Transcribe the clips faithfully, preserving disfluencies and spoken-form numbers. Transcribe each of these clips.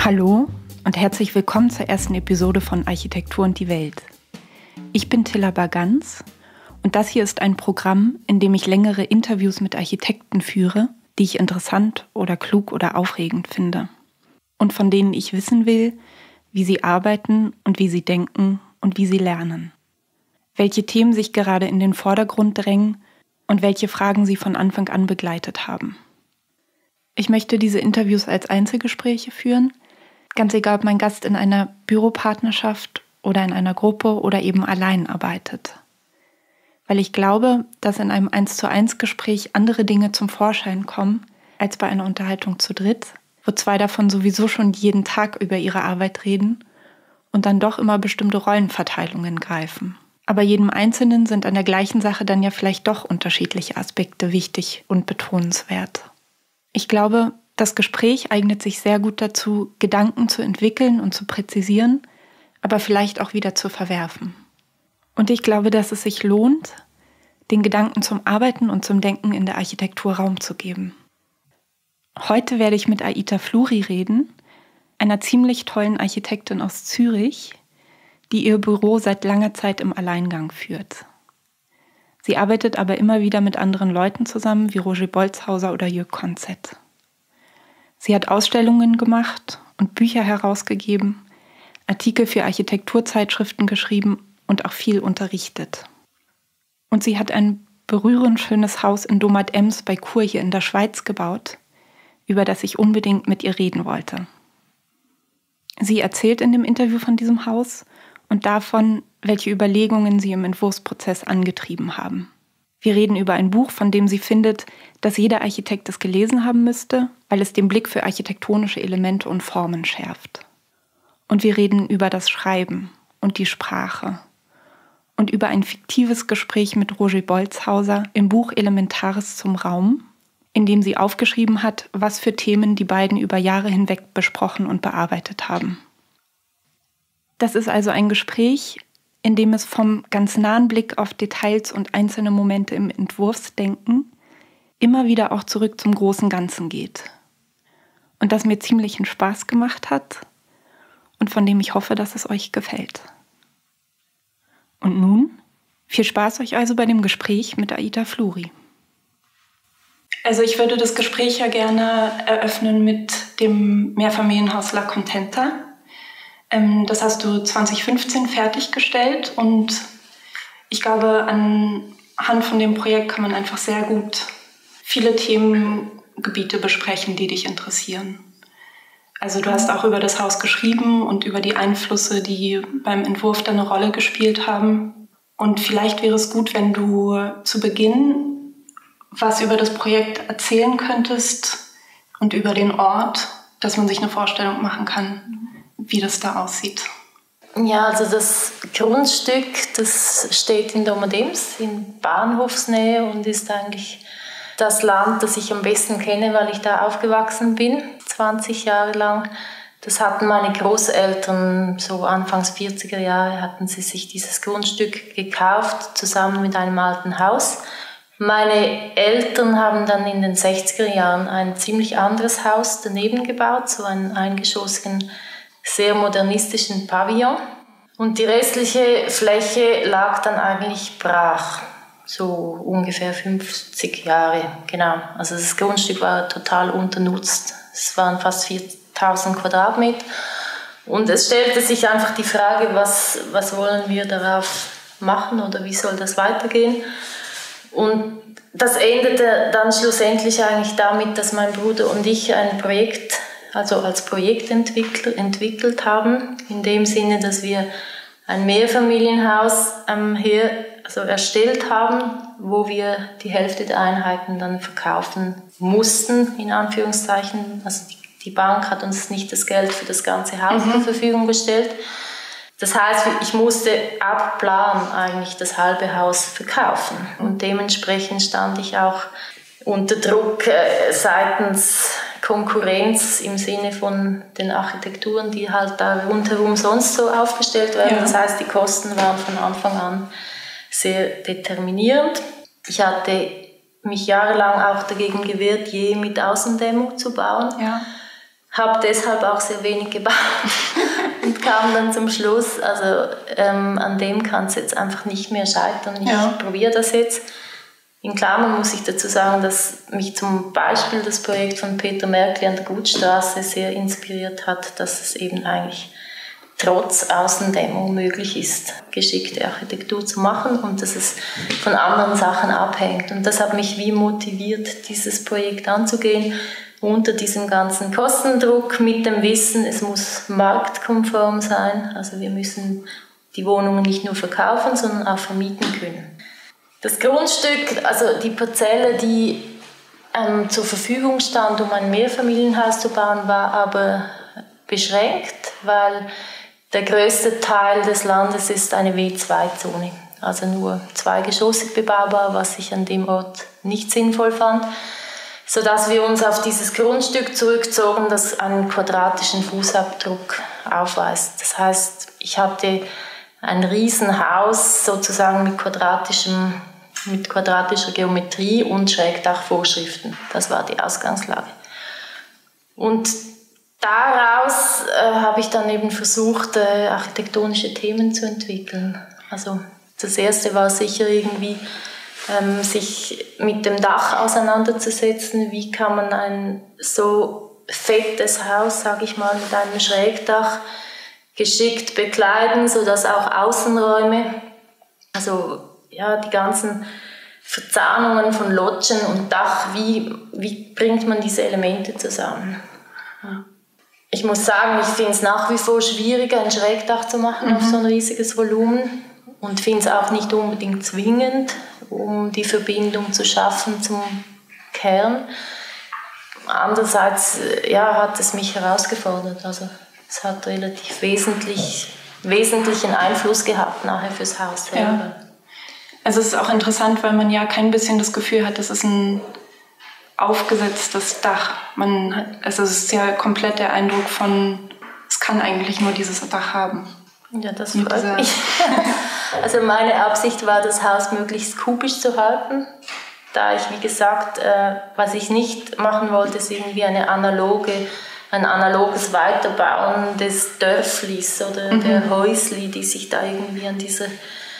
Hallo und herzlich willkommen zur ersten Episode von Architektur und die Welt. Ich bin Tilla Bagans und das hier ist ein Programm, in dem ich längere Interviews mit Architekten führe, die ich interessant oder klug oder aufregend finde und von denen ich wissen will, wie sie arbeiten und wie sie denken und wie sie lernen. Welche Themen sich gerade in den Vordergrund drängen und welche Fragen sie von Anfang an begleitet haben. Ich möchte diese Interviews als Einzelgespräche führen, ganz egal, ob mein Gast in einer Büropartnerschaft oder in einer Gruppe oder eben allein arbeitet. Weil ich glaube, dass in einem eins zu eins Gespräch andere Dinge zum Vorschein kommen, als bei einer Unterhaltung zu dritt, wo zwei davon sowieso schon jeden Tag über ihre Arbeit reden und dann doch immer bestimmte Rollenverteilungen greifen. Aber jedem Einzelnen sind an der gleichen Sache dann ja vielleicht doch unterschiedliche Aspekte wichtig und betonenswert. Ich glaube, das Gespräch eignet sich sehr gut dazu, Gedanken zu entwickeln und zu präzisieren, aber vielleicht auch wieder zu verwerfen. Und ich glaube, dass es sich lohnt, den Gedanken zum Arbeiten und zum Denken in der Architektur Raum zu geben. Heute werde ich mit Aita Fluri reden, einer ziemlich tollen Architektin aus Zürich, die ihr Büro seit langer Zeit im Alleingang führt. Sie arbeitet aber immer wieder mit anderen Leuten zusammen, wie Roger Bolzhauser oder Jörg Konzett. Sie hat Ausstellungen gemacht und Bücher herausgegeben, Artikel für Architekturzeitschriften geschrieben und auch viel unterrichtet. Und sie hat ein berührend schönes Haus in Domat-Ems bei Chur hier in der Schweiz gebaut, über das ich unbedingt mit ihr reden wollte. Sie erzählt in dem Interview von diesem Haus und davon, welche Überlegungen sie im Entwurfsprozess angetrieben haben. Wir reden über ein Buch, von dem sie findet, dass jeder Architekt es gelesen haben müsste, weil es den Blick für architektonische Elemente und Formen schärft. Und wir reden über das Schreiben und die Sprache und über ein fiktives Gespräch mit Roger Bolzhauser im Buch Elementares zum Raum, in dem sie aufgeschrieben hat, was für Themen die beiden über Jahre hinweg besprochen und bearbeitet haben. Das ist also ein Gespräch, in dem es vom ganz nahen Blick auf Details und einzelne Momente im Entwurfsdenken immer wieder auch zurück zum großen Ganzen geht. Und das mir ziemlichen Spaß gemacht hat und von dem ich hoffe, dass es euch gefällt. Und nun, viel Spaß euch also bei dem Gespräch mit Aita Fluri. Also ich würde das Gespräch ja gerne eröffnen mit dem Mehrfamilienhaus La Contenta. Das hast du zwanzig fünfzehn fertiggestellt und ich glaube, anhand von dem Projekt kann man einfach sehr gut viele Themengebiete besprechen, die dich interessieren. Also du hast auch über das Haus geschrieben und über die Einflüsse, die beim Entwurf da eine Rolle gespielt haben. Und vielleicht wäre es gut, wenn du zu Beginn was über das Projekt erzählen könntest und über den Ort, dass man sich eine Vorstellung machen kann, wie das da aussieht. Ja, also das Grundstück, das steht in Domat-Ems in Bahnhofsnähe und ist eigentlich das Land, das ich am besten kenne, weil ich da aufgewachsen bin, zwanzig Jahre lang. Das hatten meine Großeltern, so Anfangs vierziger Jahre, hatten sie sich dieses Grundstück gekauft, zusammen mit einem alten Haus. Meine Eltern haben dann in den sechziger Jahren ein ziemlich anderes Haus daneben gebaut, so einen eingeschossigen, sehr modernistischen Pavillon. Und die restliche Fläche lag dann eigentlich brach, so ungefähr fünfzig Jahre, genau. Also das Grundstück war total unternutzt. Es waren fast viertausend Quadratmeter. Und es stellte sich einfach die Frage, was, was wollen wir darauf machen oder wie soll das weitergehen? Und das endete dann schlussendlich eigentlich damit, dass mein Bruder und ich ein Projekt, also als Projektentwickler entwickelt haben, in dem Sinne, dass wir ein Mehrfamilienhaus ähm, hier also erstellt haben, wo wir die Hälfte der Einheiten dann verkaufen mussten, in Anführungszeichen. Also die, die Bank hat uns nicht das Geld für das ganze Haus mhm. zur Verfügung gestellt. Das heißt, ich musste ab Plan eigentlich das halbe Haus verkaufen. Und dementsprechend stand ich auch unter Druck äh, seitens Konkurrenz im Sinne von den Architekturen, die halt da rundherum sonst so aufgestellt werden. Ja. Das heißt, die Kosten waren von Anfang an sehr determinierend. Ich hatte mich jahrelang auch dagegen gewehrt, je mit Außendämmung zu bauen. Ja. habe deshalb auch sehr wenig gebaut und kam dann zum Schluss, also ähm, an dem kann es jetzt einfach nicht mehr scheitern. Ich ja. probiere das jetzt. In Klammern muss ich dazu sagen, dass mich zum Beispiel das Projekt von Peter Merkli an der Gutstraße sehr inspiriert hat, dass es eben eigentlich trotz Außendämmung möglich ist, geschickte Architektur zu machen und dass es von anderen Sachen abhängt. Und das hat mich wie motiviert, dieses Projekt anzugehen, unter diesem ganzen Kostendruck mit dem Wissen, es muss marktkonform sein. Also wir müssen die Wohnungen nicht nur verkaufen, sondern auch vermieten können. Das Grundstück, also die Parzelle, die ähm, zur Verfügung stand, um ein Mehrfamilienhaus zu bauen, war aber beschränkt, weil der größte Teil des Landes ist eine W zwei Zone, also nur zweigeschossig bebaubar, was ich an dem Ort nicht sinnvoll fand, sodass wir uns auf dieses Grundstück zurückzogen, das einen quadratischen Fußabdruck aufweist. Das heißt, ich hatte ein Riesenhaus sozusagen mit quadratischem, mit quadratischer Geometrie und Schrägdachvorschriften. Das war die Ausgangslage. Und daraus äh, habe ich dann eben versucht, äh, architektonische Themen zu entwickeln. Also das erste war sicher irgendwie, ähm, sich mit dem Dach auseinanderzusetzen. Wie kann man ein so fettes Haus, sage ich mal, mit einem Schrägdach geschickt bekleiden, sodass auch Außenräume, also ja, die ganzen Verzahnungen von Loggen und Dach, wie, wie bringt man diese Elemente zusammen? Ja. Ich muss sagen, ich finde es nach wie vor schwierig, ein Schrägdach zu machen mhm. auf so ein riesiges Volumen und finde es auch nicht unbedingt zwingend, um die Verbindung zu schaffen zum Kern. Andererseits ja, hat es mich herausgefordert. Also es hat relativ wesentlich, wesentlichen Einfluss gehabt nachher fürs Haus selber. Ja. Also es ist auch interessant, weil man ja kein bisschen das Gefühl hat, das ist ein aufgesetztes Dach. Man hat, also es ist ja komplett der Eindruck von, es kann eigentlich nur dieses Dach haben. Ja, das freut mich. Also meine Absicht war, das Haus möglichst kubisch zu halten. Da ich, wie gesagt, äh, was ich nicht machen wollte, ist irgendwie eine analoge, ein analoges Weiterbauen des Dörflis oder mhm. der Häusli, die sich da irgendwie an dieser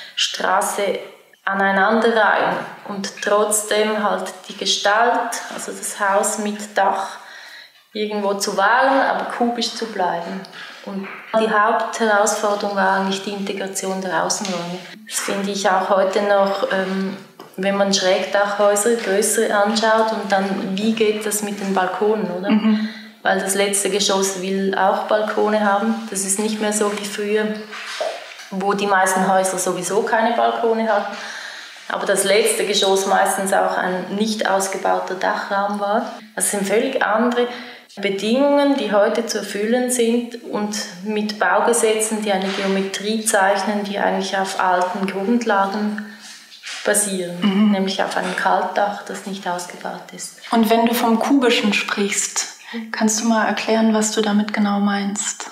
Straße aneinanderreihen und trotzdem halt die Gestalt, also das Haus mit Dach, irgendwo zu wahren, aber kubisch zu bleiben. Und die Hauptherausforderung war eigentlich die Integration der Außenräume. Das finde ich auch heute noch, ähm, wenn man Schrägdachhäuser, größere anschaut und dann, wie geht das mit den Balkonen, oder? Mhm. Weil das letzte Geschoss will auch Balkone haben. Das ist nicht mehr so wie früher, wo die meisten Häuser sowieso keine Balkone hatten. Aber das letzte Geschoss meistens auch ein nicht ausgebauter Dachraum war. Das sind völlig andere Bedingungen, die heute zu erfüllen sind und mit Baugesetzen, die eine Geometrie zeichnen, die eigentlich auf alten Grundlagen basieren, mhm. nämlich auf einem Kaltdach, das nicht ausgebaut ist. Und wenn du vom Kubischen sprichst, kannst du mal erklären, was du damit genau meinst?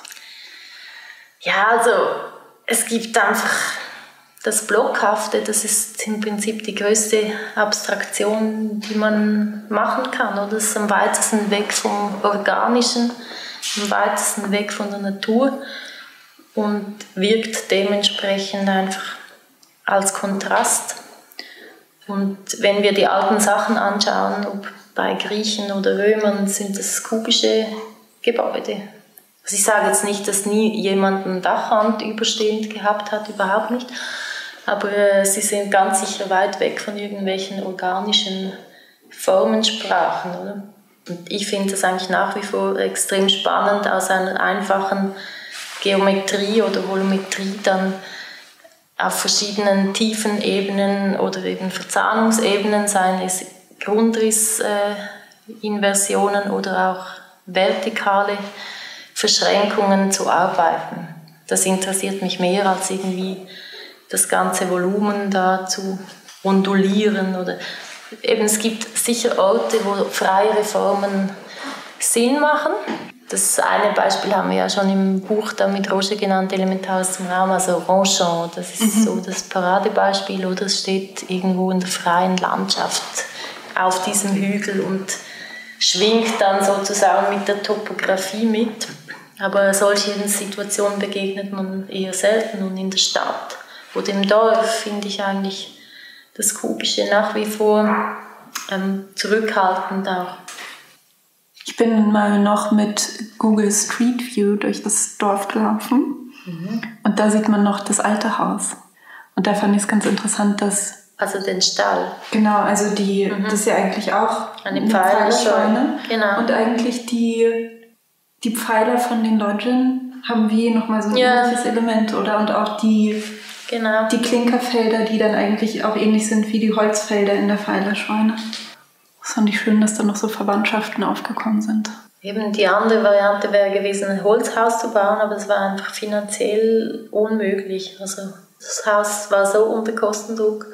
Ja, also es gibt einfach das Blockhafte, das ist im Prinzip die größte Abstraktion, die man machen kann. Oder? Das ist am weitesten weg vom Organischen, am weitesten weg von der Natur und wirkt dementsprechend einfach als Kontrast. Und wenn wir die alten Sachen anschauen, ob bei Griechen oder Römern, sind das kubische Gebäude. Also ich sage jetzt nicht, dass nie jemand eine Dachwand überstehend gehabt hat, überhaupt nicht. Aber äh, sie sind ganz sicher weit weg von irgendwelchen organischen Formensprachen, oder? Und ich finde das eigentlich nach wie vor extrem spannend, aus einer einfachen Geometrie oder Volumetrie dann auf verschiedenen tiefen Ebenen oder eben Verzahnungsebenen, seien es Grundrissinversionen äh, oder auch vertikale Verschränkungen zu arbeiten. Das interessiert mich mehr als irgendwie das ganze Volumen da zu ondulieren. Oder eben, es gibt sicher Orte, wo freiere Formen Sinn machen. Das eine Beispiel haben wir ja schon im Buch da mit Roger genannt, Elementares zum Raum, also Ronchamp, das ist mhm. so das Paradebeispiel, oder es steht irgendwo in der freien Landschaft auf diesem Hügel und schwingt dann sozusagen mit der Topografie mit. Aber solchen Situationen begegnet man eher selten. Und in der Stadt oder im Dorf finde ich eigentlich das Kubische nach wie vor ähm, zurückhaltend auch. Ich bin mal noch mit Google Street View durch das Dorf gelaufen. Mhm. Und da sieht man noch das alte Haus. Und da fand ich es ganz interessant, dass... Also den Stall. Genau, also die, mhm. das ist ja eigentlich auch eine, eine Pfeilerscheune. Genau. Und eigentlich die, die Pfeiler von den Lodgen haben wie nochmal so ein ja. ähnliches Element, oder? Und auch die, genau. die Klinkerfelder, die dann eigentlich auch ähnlich sind wie die Holzfelder in der Pfeilerscheune. Das fand ich schön, dass da noch so Verwandtschaften aufgekommen sind. Eben die andere Variante wäre gewesen, ein Holzhaus zu bauen, aber es war einfach finanziell unmöglich. Also das Haus war so unter Kostendruck.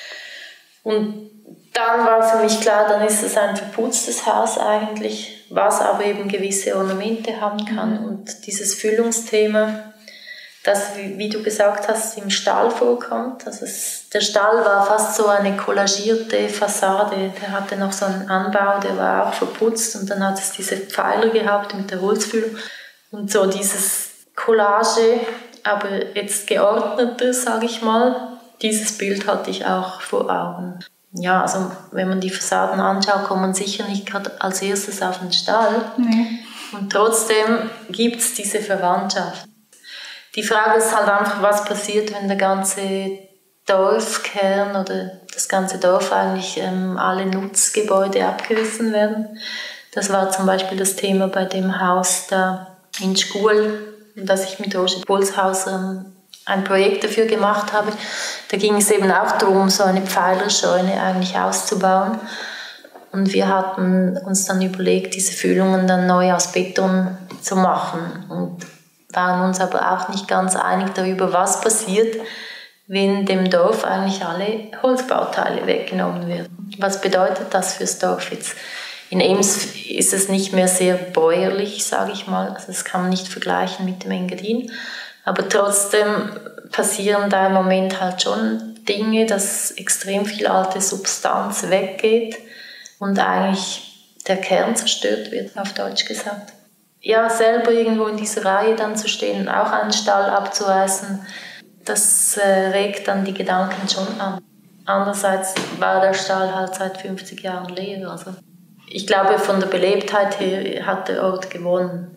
Und dann war für mich klar, dann ist es ein verputztes Haus eigentlich, was aber eben gewisse Ornamente haben kann. Mhm. Und dieses Füllungsthema, das, wie, wie du gesagt hast, im Stall vorkommt. Also es, der Stall war fast so eine kollagierte Fassade. Der hatte noch so einen Anbau, der war auch verputzt. Und dann hat es diese Pfeiler gehabt mit der Holzfüllung. Und so dieses Collage, aber jetzt geordnete, sage ich mal, dieses Bild hatte ich auch vor Augen. Ja, also wenn man die Fassaden anschaut, kommt man sicher nicht gerade als erstes auf den Stall. Nee. Und trotzdem gibt es diese Verwandtschaft. Die Frage ist halt einfach, was passiert, wenn der ganze Dorfkern oder das ganze Dorf eigentlich ähm, alle Nutzgebäude abgerissen werden. Das war zum Beispiel das Thema bei dem Haus da in Schkuhl, das ich mit Roger Bolshauser ähm, ein Projekt dafür gemacht habe. Da ging es eben auch darum, so eine Pfeilerscheune eigentlich auszubauen. Und wir hatten uns dann überlegt, diese Füllungen dann neu aus Beton zu machen. Und waren uns aber auch nicht ganz einig darüber, was passiert, wenn dem Dorf eigentlich alle Holzbauteile weggenommen werden. Was bedeutet das fürs Dorf jetzt? In Ems ist es nicht mehr sehr bäuerlich, sage ich mal. Also das kann man nicht vergleichen mit dem Engadin. Aber trotzdem passieren da im Moment halt schon Dinge, dass extrem viel alte Substanz weggeht und eigentlich der Kern zerstört wird, auf Deutsch gesagt. Ja, selber irgendwo in dieser Reihe dann zu stehen und auch einen Stall abzureißen, das äh, regt dann die Gedanken schon an. Andererseits war der Stall halt seit fünfzig Jahren leer. Also ich glaube, von der Belebtheit her hat der Ort gewonnen.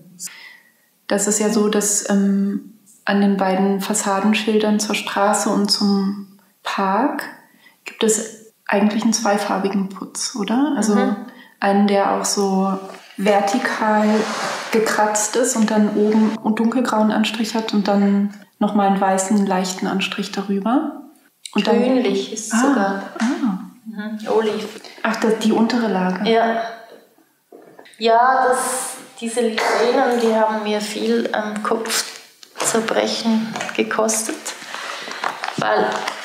Das ist ja so, dass ähm, an den beiden Fassadenschildern zur Straße und zum Park gibt es eigentlich einen zweifarbigen Putz, oder? Also mhm. einen, der auch so vertikal gekratzt ist und dann oben einen dunkelgrauen Anstrich hat und dann nochmal einen weißen, leichten Anstrich darüber. Und grünlich dann, ist es ah, sogar. Ah. Mhm. Oliv. Ach, das, die untere Lage. Ja, ja das, diese Livrenen, die haben mir viel am Kopfzerbrechen gekostet, weil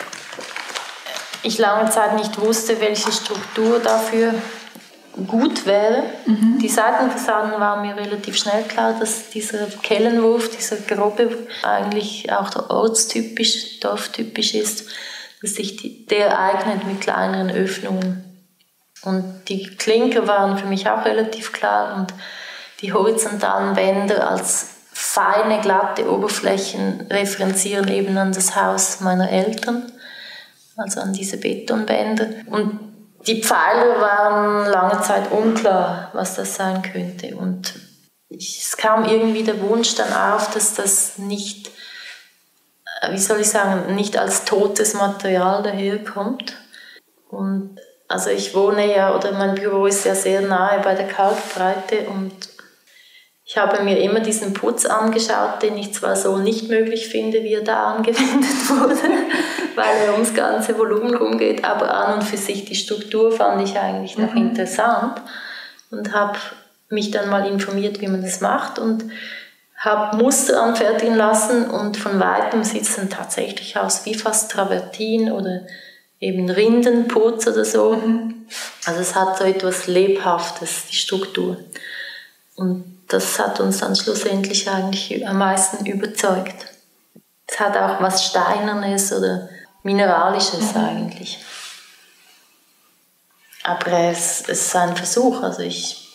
ich lange Zeit nicht wusste, welche Struktur dafür gut wäre. Mhm. Die Seitenfassaden waren mir relativ schnell klar, dass dieser Kellenwurf, dieser grobe, eigentlich auch ortstypisch, dorftypisch ist, dass sich die, der eignet mit kleineren Öffnungen. Und die Klinker waren für mich auch relativ klar und die horizontalen Bänder als feine, glatte Oberflächen referenzieren eben an das Haus meiner Eltern, also an diese Betonbänder. Und die Pfeiler waren lange Zeit unklar, was das sein könnte. Und es kam irgendwie der Wunsch dann auf, dass das nicht, wie soll ich sagen, nicht als totes Material daherkommt. Und also ich wohne ja, oder mein Büro ist ja sehr nahe bei der Kalkbreite und ich habe mir immer diesen Putz angeschaut, den ich zwar so nicht möglich finde, wie er da angewendet wurde, weil er ums ganze Volumen rumgeht, aber an und für sich die Struktur fand ich eigentlich noch mhm. interessant und habe mich dann mal informiert, wie man das macht und habe Muster anfertigen lassen und von Weitem sieht es dann tatsächlich aus wie fast Travertin oder eben Rindenputz oder so. Mhm. Also es hat so etwas Lebhaftes, die Struktur. Und das hat uns dann schlussendlich eigentlich am meisten überzeugt. Es hat auch was Steinernes oder Mineralisches mhm. eigentlich. Aber es, es ist ein Versuch. Also ich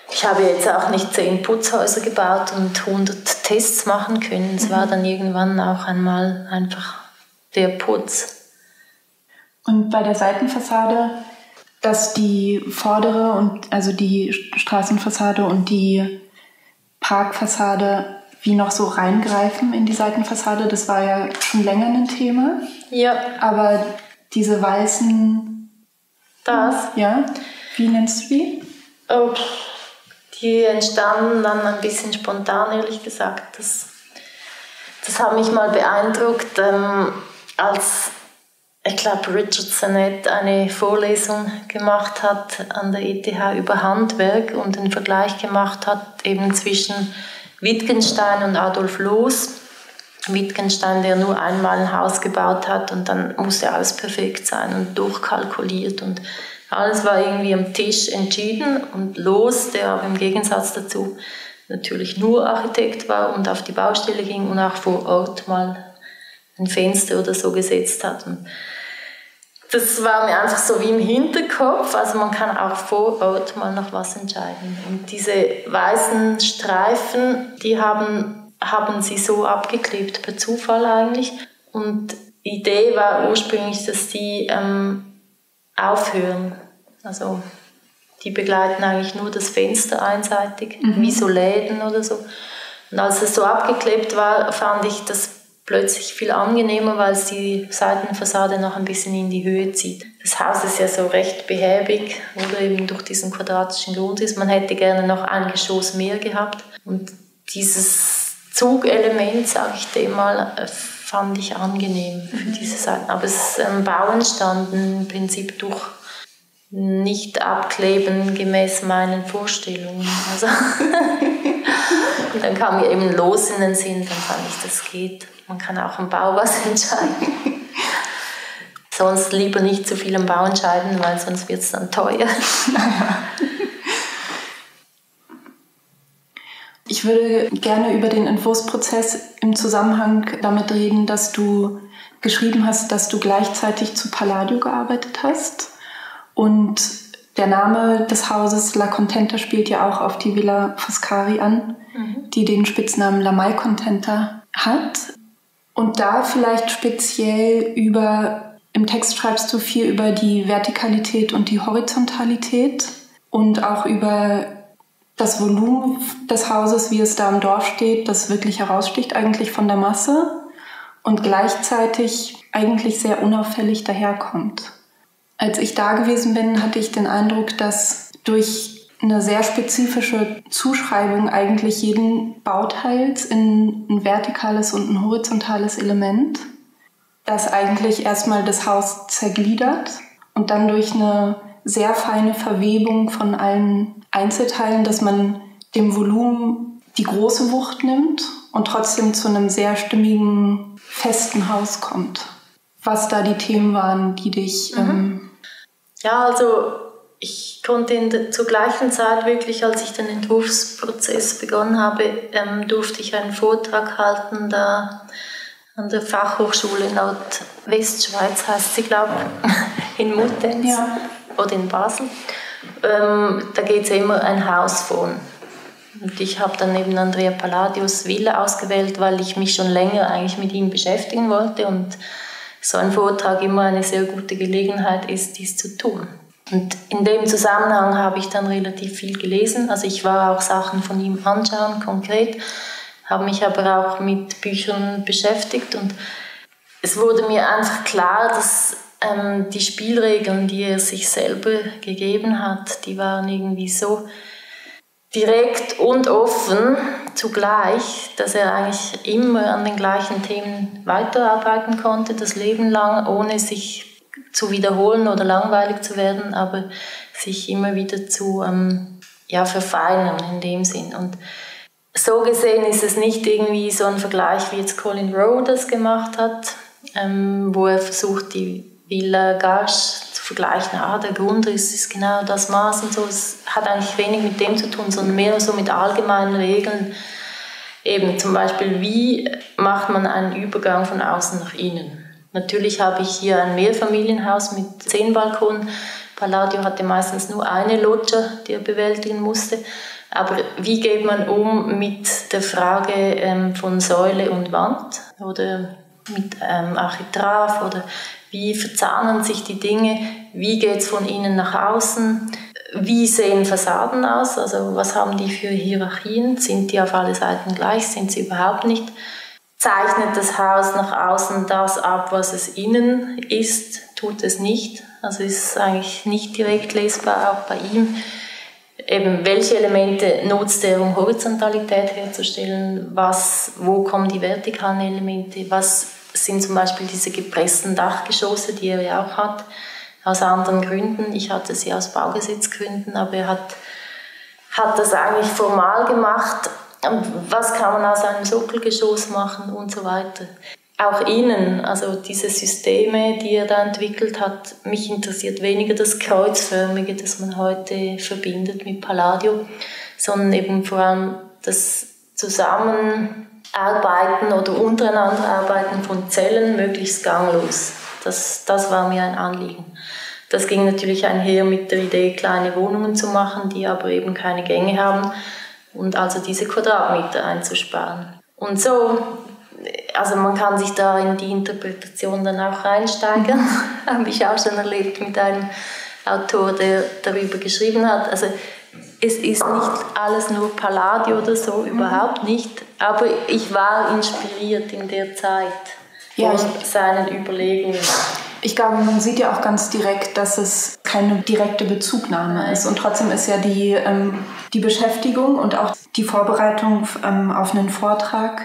ich habe jetzt auch nicht zehn Putzhäuser gebaut und hundert Tests machen können. Es mhm. war dann irgendwann auch einmal einfach der Putz. Und bei der Seitenfassade, dass die vordere und also die Straßenfassade und die Parkfassade wie noch so reingreifen in die Seitenfassade, das war ja schon länger ein Thema. Ja. Aber diese weißen... Das? Ja. Wie nennst du die? Oh, die entstanden dann ein bisschen spontan, ehrlich gesagt. Das, das hat mich mal beeindruckt, ähm, als, ich glaube, Richard Sennett eine Vorlesung gemacht hat an der E T H über Handwerk und den Vergleich gemacht hat eben zwischen Wittgenstein und Adolf Loos. Wittgenstein, der nur einmal ein Haus gebaut hat und dann musste alles perfekt sein und durchkalkuliert und alles war irgendwie am Tisch entschieden. Und Loos, der aber im Gegensatz dazu natürlich nur Architekt war und auf die Baustelle ging und auch vor Ort mal ein Fenster oder so gesetzt hat. Und das war mir einfach so wie im Hinterkopf, also man kann auch vor Ort mal noch was entscheiden. Und diese weißen Streifen, die haben, haben sie so abgeklebt, per Zufall eigentlich. Und die Idee war ursprünglich, dass die ähm, aufhören. Also die begleiten eigentlich nur das Fenster einseitig, mhm. wie so Läden oder so. Und als es so abgeklebt war, fand ich das plötzlich viel angenehmer, weil es die Seitenfassade noch ein bisschen in die Höhe zieht. Das Haus ist ja so recht behäbig, oder eben durch diesen quadratischen Grundriss. Man hätte gerne noch ein Geschoss mehr gehabt. Und dieses Zugelement, sage ich dem mal, fand ich angenehm für diese Seiten. Aber es ist ein Bau entstanden, im Prinzip durch nicht abkleben gemäß meinen Vorstellungen. Also und dann kam mir eben Loos in den Sinn, dann fand ich, das geht. Man kann auch am Bau was entscheiden. Sonst lieber nicht zu viel am Bau entscheiden, weil sonst wird es dann teuer. Ich würde gerne über den Entwurfsprozess im Zusammenhang damit reden, dass du geschrieben hast, dass du gleichzeitig zu Palladio gearbeitet hast. Und der Name des Hauses La Contenta spielt ja auch auf die Villa Foscari an, mhm. die den Spitznamen La Mai Contenta hat. Und da vielleicht speziell über, im Text schreibst du viel über die Vertikalität und die Horizontalität und auch über das Volumen des Hauses, wie es da im Dorf steht, das wirklich heraussticht eigentlich von der Masse und gleichzeitig eigentlich sehr unauffällig daherkommt. Als ich da gewesen bin, hatte ich den Eindruck, dass durch eine sehr spezifische Zuschreibung eigentlich jeden Bauteils in ein vertikales und ein horizontales Element, das eigentlich erstmal das Haus zergliedert und dann durch eine sehr feine Verwebung von allen Einzelteilen, dass man dem Volumen die große Wucht nimmt und trotzdem zu einem sehr stimmigen, festen Haus kommt. Was da die Themen waren, die dich... Mhm. Ähm, ja, also ich konnte in der, zur gleichen Zeit wirklich, als ich den Entwurfsprozess begonnen habe, ähm, durfte ich einen Vortrag halten da an der Fachhochschule Nordwestschweiz, heißt sie, glaube ich, in Muttenz ja. oder in Basel. Ähm, da geht es immer ein Haus von. Und ich habe dann eben Andrea Palladios Villa ausgewählt, weil ich mich schon länger eigentlich mit ihm beschäftigen wollte und so ein Vortrag immer eine sehr gute Gelegenheit ist, dies zu tun. Und in dem Zusammenhang habe ich dann relativ viel gelesen. Also ich war auch Sachen von ihm anschauen, konkret, habe mich aber auch mit Büchern beschäftigt und es wurde mir einfach klar, dass ähm, die Spielregeln, die er sich selber gegeben hat, die waren irgendwie so direkt und offen zugleich, dass er eigentlich immer an den gleichen Themen weiterarbeiten konnte, das Leben lang, ohne sich zu wiederholen oder langweilig zu werden, aber sich immer wieder zu ähm, ja, verfeinern in dem Sinn. Und so gesehen ist es nicht irgendwie so ein Vergleich, wie jetzt Colin Rowe das gemacht hat, ähm, wo er versucht, die Villa Garges zu vergleichen. Ah, der Grundriss ist genau das Maß und so. Es hat eigentlich wenig mit dem zu tun, sondern mehr so mit allgemeinen Regeln. Eben zum Beispiel, wie macht man einen Übergang von außen nach innen? Natürlich habe ich hier ein Mehrfamilienhaus mit zehn Balkonen. Palladio hatte meistens nur eine Loggia, die er bewältigen musste. Aber wie geht man um mit der Frage ähm, von Säule und Wand oder mit ähm, Architrav oder wie verzahnen sich die Dinge, wie geht es von innen nach außen, wie sehen Fassaden aus, also was haben die für Hierarchien, sind die auf alle Seiten gleich, sind sie überhaupt nicht, zeichnet das Haus nach außen das ab, was es innen ist, tut es nicht, also ist eigentlich nicht direkt lesbar, auch bei ihm. Eben, welche Elemente nutzt er, um Horizontalität herzustellen, was, wo kommen die vertikalen Elemente, was sind zum Beispiel diese gepressten Dachgeschosse, die er ja auch hat, aus anderen Gründen. Ich hatte sie aus Baugesetzgründen, aber er hat, hat das eigentlich formal gemacht. Was kann man aus einem Sockelgeschoss machen und so weiter. Auch innen, also diese Systeme, die er da entwickelt hat, mich interessiert weniger das Kreuzförmige, das man heute verbindet mit Palladio, sondern eben vor allem das Zusammenarbeiten oder untereinander Arbeiten von Zellen möglichst ganglos. Das, das war mir ein Anliegen. Das ging natürlich einher mit der Idee, kleine Wohnungen zu machen, die aber eben keine Gänge haben und also diese Quadratmeter einzusparen. Und so, also man kann sich da in die Interpretation dann auch reinsteigern. Habe ich auch schon erlebt mit einem Autor, der darüber geschrieben hat. Also es ist nicht alles nur Palladio oder so, mhm. überhaupt nicht. Aber ich war inspiriert in der Zeit ja, von ich, seinen Überlegungen. Ich glaube, man sieht ja auch ganz direkt, dass es keine direkte Bezugnahme Nein. ist. Und trotzdem ist ja die, ähm, die Beschäftigung und auch die Vorbereitung ähm, auf einen Vortrag,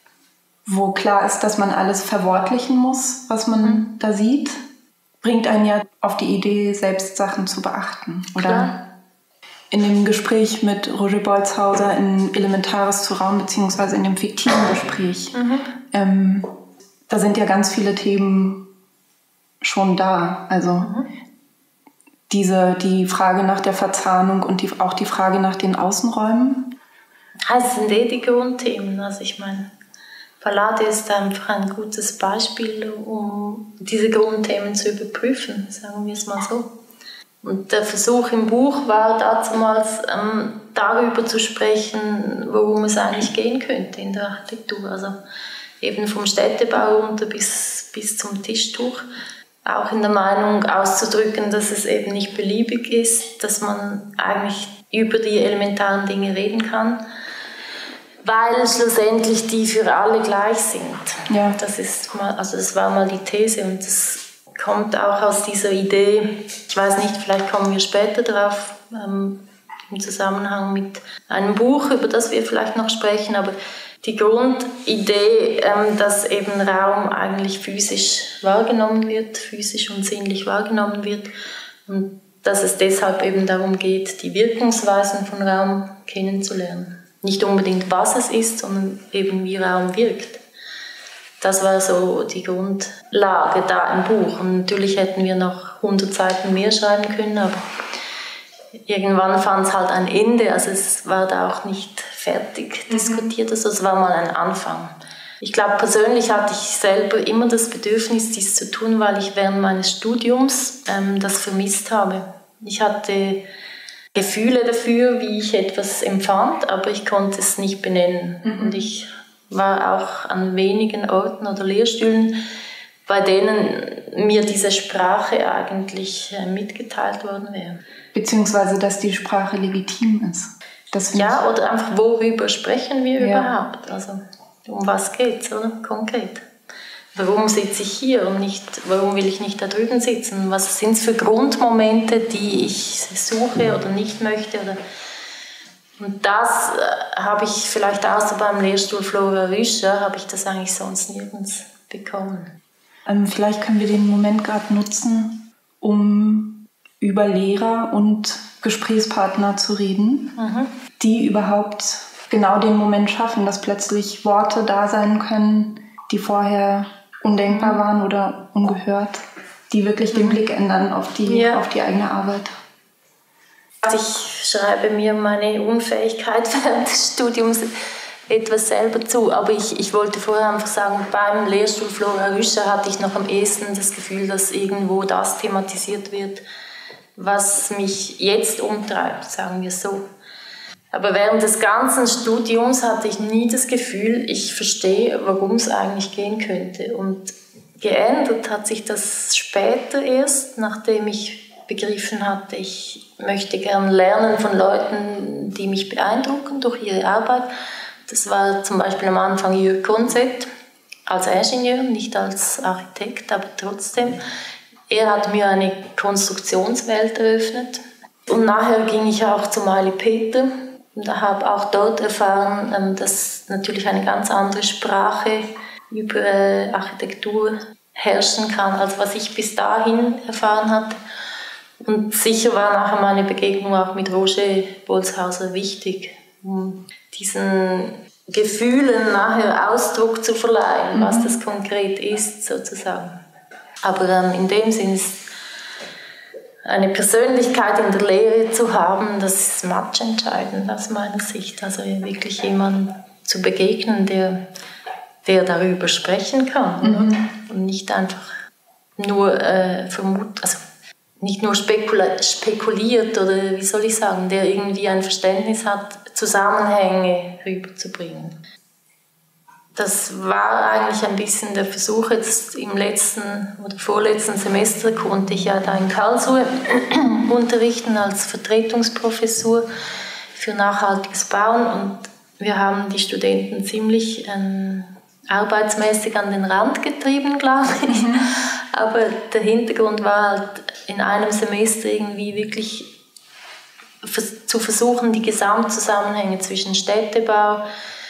wo klar ist, dass man alles verwortlichen muss, was man mhm. da sieht, bringt einen ja auf die Idee, selbst Sachen zu beachten. Oder Klar. In dem Gespräch mit Roger Bolzhauser in Elementares zu Raum, beziehungsweise in dem fiktiven Gespräch, mhm. ähm, da sind ja ganz viele Themen schon da. Also mhm. diese, die Frage nach der Verzahnung und die, auch die Frage nach den Außenräumen. Das sind eh die Grundthemen. Also ich meine, Palladio ist einfach ein gutes Beispiel, um diese Grundthemen zu überprüfen, sagen wir es mal so. Und der Versuch im Buch war damals, ähm, darüber zu sprechen, worum es eigentlich gehen könnte in der Architektur. Also eben vom Städtebau runter bis, bis zum Tischtuch. Auch in der Meinung auszudrücken, dass es eben nicht beliebig ist, dass man eigentlich über die elementaren Dinge reden kann, weil schlussendlich die für alle gleich sind. Ja. Das ist mal, also das war mal die These und das kommt auch aus dieser Idee, ich weiß nicht, vielleicht kommen wir später drauf, ähm, im Zusammenhang mit einem Buch, über das wir vielleicht noch sprechen, aber die Grundidee, ähm, dass eben Raum eigentlich physisch wahrgenommen wird, physisch und sinnlich wahrgenommen wird und dass es deshalb eben darum geht, die Wirkungsweisen von Raum kennenzulernen. Nicht unbedingt, was es ist, sondern eben, wie Raum wirkt. Das war so die Grundlage da im Buch. Und natürlich hätten wir noch hundert Seiten mehr schreiben können, aber irgendwann fand es halt ein Ende. Also es war da auch nicht fertig diskutiert. Also es war mal ein Anfang. Ich glaube, persönlich hatte ich selber immer das Bedürfnis, dies zu tun, weil ich während meines Studiums ähm, das vermisst habe. Ich hatte Gefühle dafür, wie ich etwas empfand, aber ich konnte es nicht benennen. Mhm. Und ich war auch an wenigen Orten oder Lehrstühlen, bei denen mir diese Sprache eigentlich mitgeteilt worden wäre. Beziehungsweise, dass die Sprache legitim ist. Das ja, oder einfach, worüber sprechen wir ja. überhaupt? Also, um was geht es, oder? Konkret. Warum sitze ich hier und nicht, warum will ich nicht da drüben sitzen? Was sind es für Grundmomente, die ich suche oder nicht möchte? Oder und das äh, habe ich vielleicht außer beim Lehrstuhl Flora Rüscher, habe ich das eigentlich sonst nirgends bekommen. Ähm, vielleicht können wir den Moment gerade nutzen, um über Lehrer und Gesprächspartner zu reden, mhm. die überhaupt genau den Moment schaffen, dass plötzlich Worte da sein können, die vorher undenkbar mhm. waren oder ungehört, die wirklich mhm. den Blick ändern auf die, ja. auf die eigene Arbeit. Ich schreibe mir meine Unfähigkeit während des Studiums etwas selber zu, aber ich, ich wollte vorher einfach sagen, beim Lehrstuhl Flora Rüscher hatte ich noch am ehesten das Gefühl, dass irgendwo das thematisiert wird, was mich jetzt umtreibt, sagen wir so. Aber während des ganzen Studiums hatte ich nie das Gefühl, ich verstehe, warum es eigentlich gehen könnte. Und geändert hat sich das später erst, nachdem ich begriffen hatte, ich möchte gern lernen von Leuten, die mich beeindrucken durch ihre Arbeit. Das war zum Beispiel am Anfang Jürg Konzett, als Ingenieur, nicht als Architekt, aber trotzdem. Er hat mir eine Konstruktionswelt eröffnet. Und nachher ging ich auch zu Meili Peter und habe auch dort erfahren, dass natürlich eine ganz andere Sprache über Architektur herrschen kann, als was ich bis dahin erfahren hatte. Und sicher war nachher meine Begegnung auch mit Roger Bolshauser wichtig, um diesen Gefühlen nachher Ausdruck zu verleihen, mhm. was das konkret ist, sozusagen. Aber ähm, in dem Sinn ist eine Persönlichkeit in der Lehre zu haben, das ist matchentscheidend aus meiner Sicht. Also wirklich jemandem zu begegnen, der, der darüber sprechen kann. Mhm. Und nicht einfach nur äh, vermutet, also nicht nur spekula- spekuliert oder wie soll ich sagen, der irgendwie ein Verständnis hat, Zusammenhänge rüberzubringen. Das war eigentlich ein bisschen der Versuch. Jetzt im letzten oder vorletzten Semester konnte ich ja da in Karlsruhe unterrichten als Vertretungsprofessur für nachhaltiges Bauen und wir haben die Studenten ziemlich ähm, arbeitsmäßig an den Rand getrieben, glaube ich. Mhm. Aber der Hintergrund war halt in einem Semester irgendwie wirklich zu versuchen, die Gesamtzusammenhänge zwischen Städtebau,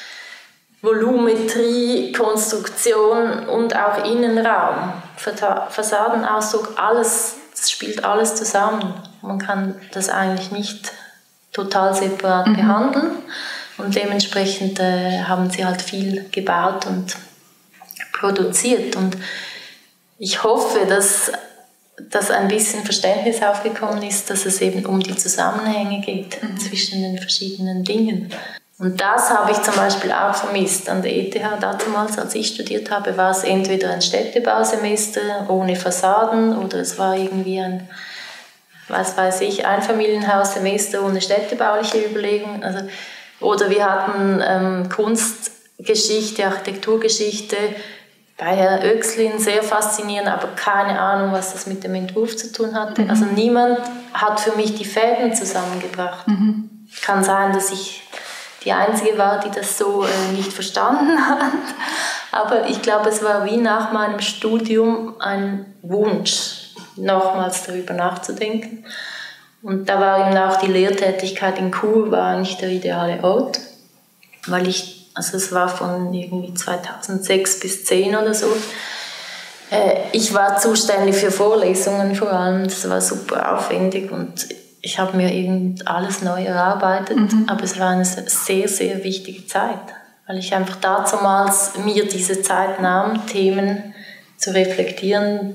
Volumetrie, Konstruktion und auch Innenraum, Fassadenausdruck, alles, das spielt alles zusammen. Man kann das eigentlich nicht total separat mhm. behandeln und dementsprechend äh, haben sie halt viel gebaut und produziert. Und ich hoffe, dass, dass ein bisschen Verständnis aufgekommen ist, dass es eben um die Zusammenhänge geht mhm. zwischen den verschiedenen Dingen. Und das habe ich zum Beispiel auch vermisst an der E T H damals, als ich studiert habe, war es entweder ein Städtebausemester ohne Fassaden oder es war irgendwie ein, was weiß ich, Einfamilienhaussemester ohne städtebauliche Überlegung. Also, oder wir hatten ähm, Kunstgeschichte, Architekturgeschichte, bei Herrn Oechslin sehr faszinierend, aber keine Ahnung, was das mit dem Entwurf zu tun hatte. Mhm. Also niemand hat für mich die Fäden zusammengebracht. Mhm. Kann sein, dass ich die Einzige war, die das so äh, nicht verstanden hat. Aber ich glaube, es war wie nach meinem Studium ein Wunsch, nochmals darüber nachzudenken. Und da war eben auch die Lehrtätigkeit in Chur war eigentlich der ideale Ort, weil ich, also es war von irgendwie zweitausendsechs bis zweitausendzehn oder so, äh, ich war zuständig für Vorlesungen vor allem, das war super aufwendig und ich habe mir irgend alles neu erarbeitet, mhm. aber es war eine sehr, sehr wichtige Zeit, weil ich einfach damals mir diese Zeit nahm, Themen zu reflektieren.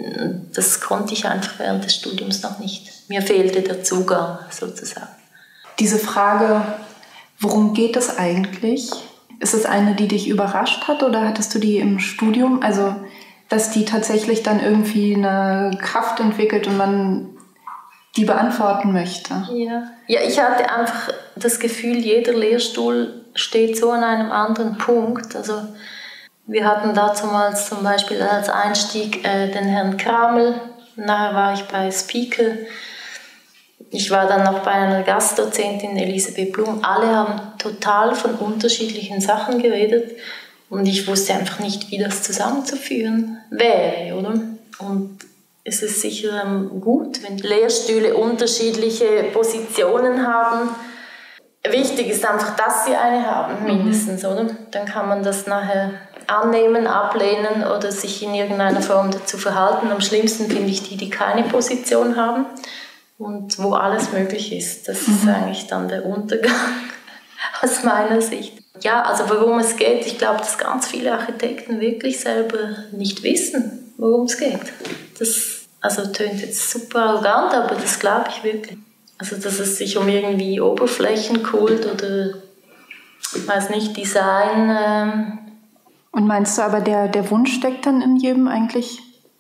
Das konnte ich einfach während des Studiums noch nicht. Mir fehlte der Zugang sozusagen. Diese Frage, worum geht es eigentlich? Ist es eine, die dich überrascht hat oder hattest du die im Studium? Also, dass die tatsächlich dann irgendwie eine Kraft entwickelt und man die beantworten möchte. Ja. ja, ich hatte einfach das Gefühl, jeder Lehrstuhl steht so an einem anderen Punkt. Also wir hatten damals zum Beispiel als Einstieg äh, den Herrn Kramel, nachher war ich bei Speaker, ich war dann noch bei einer Gastdozentin, Elisabeth Blum. Alle haben total von unterschiedlichen Sachen geredet und ich wusste einfach nicht, wie das zusammenzuführen wäre, oder? Und es ist sicher gut, wenn Lehrstühle unterschiedliche Positionen haben. Wichtig ist einfach, dass sie eine haben, mindestens, mhm. oder? Dann kann man das nachher annehmen, ablehnen oder sich in irgendeiner Form dazu verhalten. Am schlimmsten finde ich die, die keine Position haben und wo alles möglich ist. Das mhm. ist eigentlich dann der Untergang aus meiner Sicht. Ja, also worum es geht, ich glaube, dass ganz viele Architekten wirklich selber nicht wissen, worum es geht. Das Also tönt jetzt super arrogant, aber das glaube ich wirklich. Also dass es sich um irgendwie Oberflächenkult oder, ich weiß nicht, Design... Ähm Und meinst du aber, der, der Wunsch steckt dann in jedem eigentlich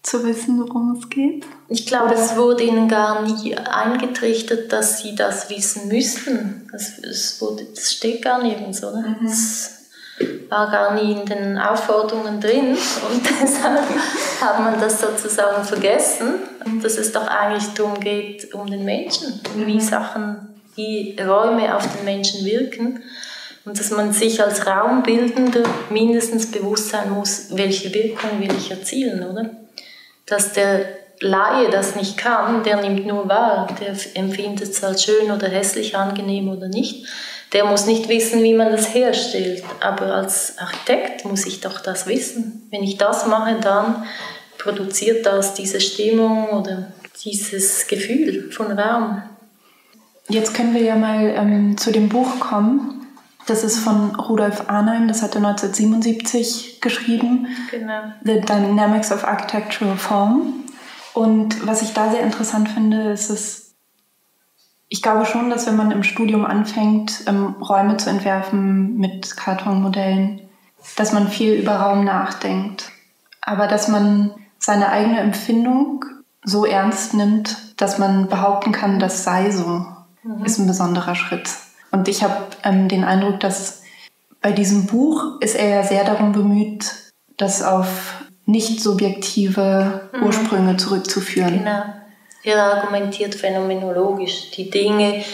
zu wissen, worum es geht? Ich glaube, es wurde ihnen gar nie eingetrichtert, dass sie das wissen müssten. Es, es, wurde, es steht gar nirgends, oder? Mhm. Es war gar nie in den Aufforderungen drin und deshalb hat man das sozusagen vergessen, dass es doch eigentlich darum geht, um den Menschen, wie Sachen, wie Räume auf den Menschen wirken und dass man sich als Raumbildender mindestens bewusst sein muss, welche Wirkung will ich erzielen, oder? Dass der Laie das nicht kann, der nimmt nur wahr, der empfindet es als schön oder hässlich, angenehm oder nicht. Der muss nicht wissen, wie man das herstellt, aber als Architekt muss ich doch das wissen. Wenn ich das mache, dann produziert das diese Stimmung oder dieses Gefühl von Raum. Jetzt können wir ja mal ähm, zu dem Buch kommen. Das ist von Rudolf Arnheim, das hat er neunzehnhundertsiebenundsiebzig geschrieben. Genau. The Dynamics of Architectural Form. Und was ich da sehr interessant finde, ist es, ich glaube schon, dass wenn man im Studium anfängt, ähm, Räume zu entwerfen mit Kartonmodellen, dass man viel über Raum nachdenkt. Aber dass man seine eigene Empfindung so ernst nimmt, dass man behaupten kann, das sei so, mhm. ist ein besonderer Schritt. Und ich habe ähm, den Eindruck, dass bei diesem Buch ist er ja sehr darum bemüht, das auf nicht subjektive mhm. Ursprünge zurückzuführen. Genau. Er argumentiert phänomenologisch. Die Dinge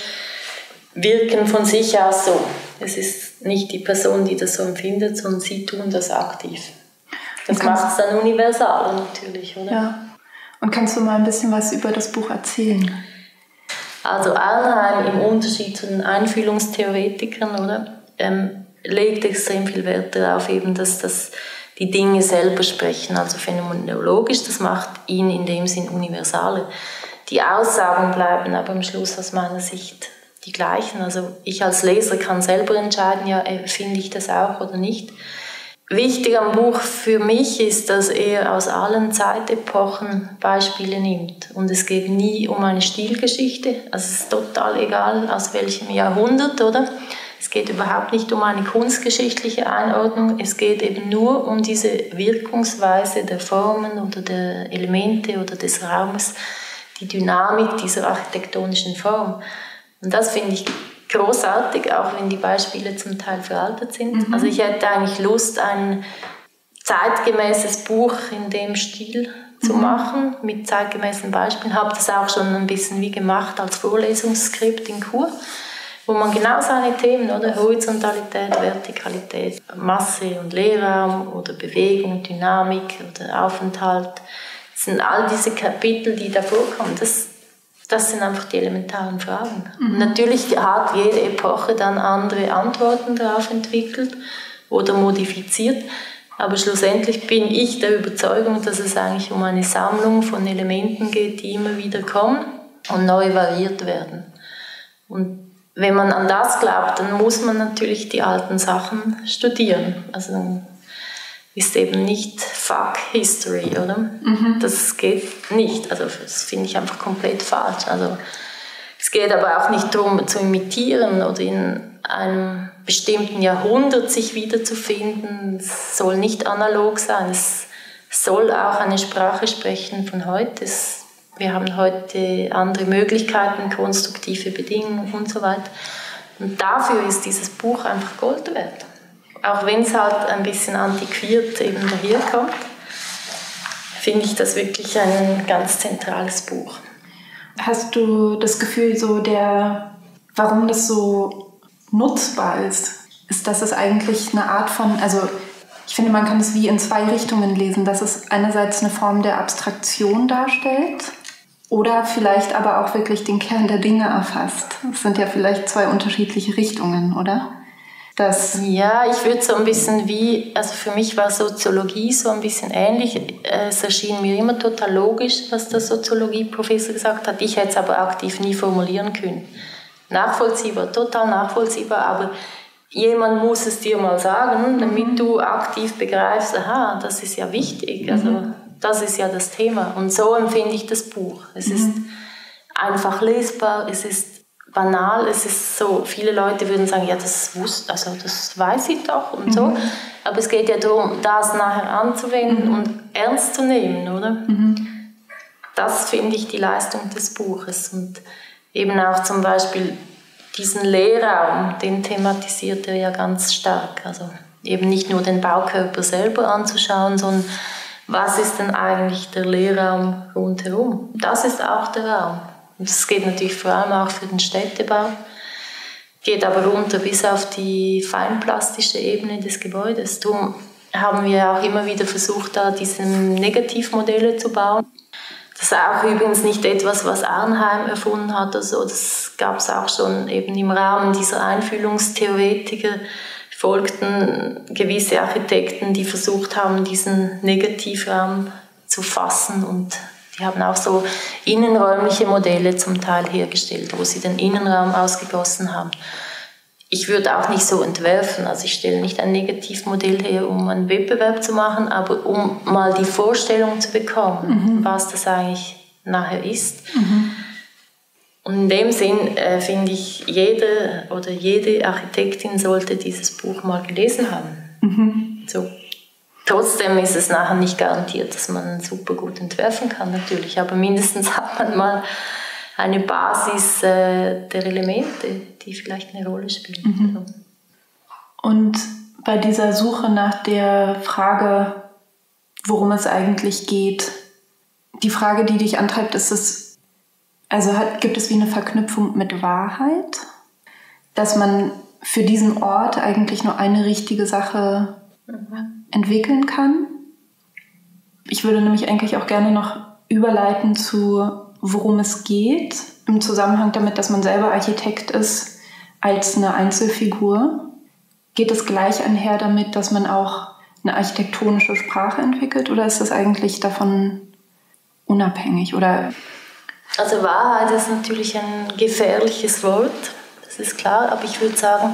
wirken von sich aus so. Es ist nicht die Person, die das so empfindet, sondern sie tun das aktiv. Das macht es dann universal natürlich, oder? Ja. Und kannst du mal ein bisschen was über das Buch erzählen? Also Arnheim im Unterschied zu den Einfühlungstheoretikern, oder, ähm, legt extrem viel Wert darauf, eben, dass das die Dinge selber sprechen, also phänomenologisch. Das macht ihn in dem Sinn universaler. Die Aussagen bleiben aber am Schluss aus meiner Sicht die gleichen. Also ich als Leser kann selber entscheiden, ja, finde ich das auch oder nicht. Wichtig am Buch für mich ist, dass er aus allen Zeitepochen Beispiele nimmt. Und es geht nie um eine Stilgeschichte. Also es ist total egal, aus welchem Jahrhundert, oder? Es geht überhaupt nicht um eine kunstgeschichtliche Einordnung. Es geht eben nur um diese Wirkungsweise der Formen oder der Elemente oder des Raumes, die Dynamik dieser architektonischen Form. Und das finde ich großartig, auch wenn die Beispiele zum Teil veraltet sind. Mhm. Also ich hätte eigentlich Lust, ein zeitgemäßes Buch in dem Stil zu mhm. machen, mit zeitgemäßen Beispielen. Habe das auch schon ein bisschen wie gemacht als Vorlesungsskript in Chur, wo man genau seine Themen, oder Horizontalität, Vertikalität, Masse und Leerraum oder Bewegung, Dynamik oder Aufenthalt, das sind all diese Kapitel, die da vorkommen. Das Das sind einfach die elementaren Fragen. Mhm. Natürlich hat jede Epoche dann andere Antworten darauf entwickelt oder modifiziert. Aber schlussendlich bin ich der Überzeugung, dass es eigentlich um eine Sammlung von Elementen geht, die immer wieder kommen und neu variiert werden. Und wenn man an das glaubt, dann muss man natürlich die alten Sachen studieren. Also dann ist eben nicht Fuck History, oder? Mhm. Das geht nicht. Also das finde ich einfach komplett falsch. Also es geht aber auch nicht darum, zu imitieren oder in einem bestimmten Jahrhundert sich wiederzufinden. Es soll nicht analog sein. Es soll auch eine Sprache sprechen von heute. Es, wir haben heute andere Möglichkeiten, konstruktive Bedingungen und so weiter. Und dafür ist dieses Buch einfach Gold wert. Auch wenn es halt ein bisschen antiquiert eben daherkommt, finde ich das wirklich ein ganz zentrales Buch. Hast du das Gefühl, so der, warum das so nutzbar ist, ist, dass es eigentlich eine Art von, also ich finde, man kann es wie in zwei Richtungen lesen, dass es einerseits eine Form der Abstraktion darstellt oder vielleicht aber auch wirklich den Kern der Dinge erfasst. Das sind ja vielleicht zwei unterschiedliche Richtungen, oder? Das ja, ich würde so ein bisschen wie, also für mich war Soziologie so ein bisschen ähnlich. Es erschien mir immer total logisch, was der Soziologieprofessor gesagt hat. Ich hätte es aber aktiv nie formulieren können. Nachvollziehbar, total nachvollziehbar, aber jemand muss es dir mal sagen, damit du aktiv begreifst, aha, das ist ja wichtig, also das ist ja das Thema. Und so empfinde ich das Buch. Es ist einfach lesbar, es ist banal. Es ist so, viele Leute würden sagen, ja, das wusste, also das weiß ich doch und mhm. so. Aber es geht ja darum, das nachher anzuwenden mhm. und ernst zu nehmen, oder? Mhm. Das finde ich die Leistung des Buches. Und eben auch zum Beispiel diesen Leerraum, den thematisiert er ja ganz stark. Also eben nicht nur den Baukörper selber anzuschauen, sondern was ist denn eigentlich der Leerraum rundherum? Das ist auch der Raum. Und das geht natürlich vor allem auch für den Städtebau, geht aber runter bis auf die feinplastische Ebene des Gebäudes. Darum haben wir auch immer wieder versucht, da diese Negativmodelle zu bauen. Das ist auch übrigens nicht etwas, was Arnheim erfunden hat. Also das gab es auch schon eben im Rahmen dieser Einfühlungstheoretiker. Folgten gewisse Architekten, die versucht haben, diesen Negativraum zu fassen, und die haben auch so innenräumliche Modelle zum Teil hergestellt, wo sie den Innenraum ausgegossen haben. Ich würde auch nicht so entwerfen, also ich stelle nicht ein Negativmodell her, um einen Wettbewerb zu machen, aber um mal die Vorstellung zu bekommen, mhm. was das eigentlich nachher ist. Mhm. Und in dem Sinn äh, finde ich, jede oder jede Architektin sollte dieses Buch mal gelesen haben. Mhm. So. Trotzdem ist es nachher nicht garantiert, dass man super gut entwerfen kann, natürlich. Aber mindestens hat man mal eine Basis äh, der Elemente, die vielleicht eine Rolle spielen. Mhm. Und bei dieser Suche nach der Frage, worum es eigentlich geht, die Frage, die dich antreibt, ist es, also hat, gibt es wie eine Verknüpfung mit Wahrheit, dass man für diesen Ort eigentlich nur eine richtige Sache mhm. entwickeln kann? Ich würde nämlich eigentlich auch gerne noch überleiten zu, worum es geht, im Zusammenhang damit, dass man selber Architekt ist, als eine Einzelfigur. Geht es gleich einher damit, dass man auch eine architektonische Sprache entwickelt, oder ist das eigentlich davon unabhängig? Oder also Wahrheit ist natürlich ein gefährliches Wort, das ist klar, aber ich würde sagen,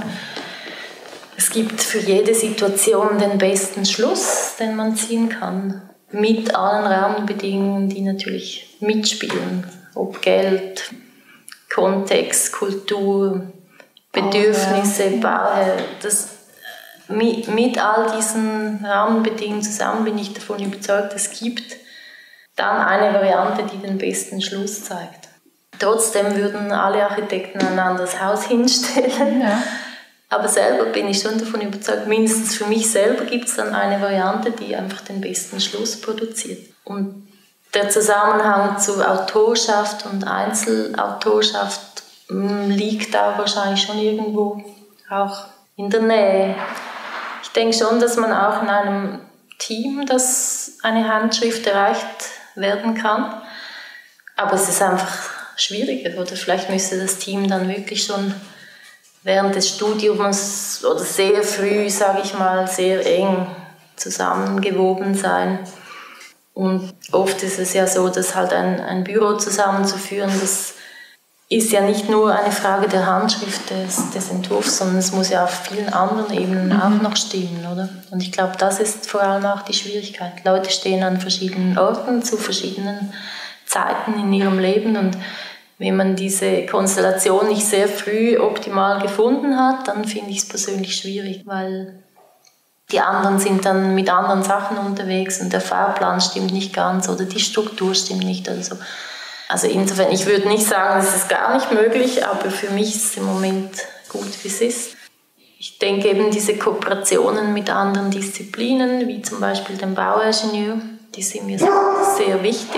es gibt für jede Situation den besten Schluss, den man ziehen kann, mit allen Rahmenbedingungen, die natürlich mitspielen, ob Geld, Kontext, Kultur, Bedürfnisse, Bauherr, das, mit, mit all diesen Rahmenbedingungen zusammen bin ich davon überzeugt, es gibt dann eine Variante, die den besten Schluss zeigt. Trotzdem würden alle Architekten ein anderes Haus hinstellen. Ja. Aber selber bin ich schon davon überzeugt, mindestens für mich selber gibt es dann eine Variante, die einfach den besten Schluss produziert. Und der Zusammenhang zu Autorschaft und Einzelautorschaft liegt da wahrscheinlich schon irgendwo auch in der Nähe. Ich denke schon, dass man auch in einem Team, das eine Handschrift erreicht werden kann. Aber es ist einfach schwieriger. Oder vielleicht müsste das Team dann wirklich schon während des Studiums oder sehr früh, sage ich mal, sehr eng zusammengewoben sein. Und oft ist es ja so, dass halt ein, ein Büro zusammenzuführen, das ist ja nicht nur eine Frage der Handschrift des, des Entwurfs, sondern es muss ja auf vielen anderen Ebenen mhm. auch noch stimmen, oder? Und ich glaube, das ist vor allem auch die Schwierigkeit. Leute stehen an verschiedenen Orten zu verschiedenen Zeiten in ihrem Leben, und wenn man diese Konstellation nicht sehr früh optimal gefunden hat, dann finde ich es persönlich schwierig, weil die anderen sind dann mit anderen Sachen unterwegs und der Fahrplan stimmt nicht ganz oder die Struktur stimmt nicht oder so. Also insofern, ich würde nicht sagen, es ist gar nicht möglich, aber für mich ist es im Moment gut, wie es ist. Ich denke eben, diese Kooperationen mit anderen Disziplinen, wie zum Beispiel dem Bauingenieur, die sind mir sehr wichtig.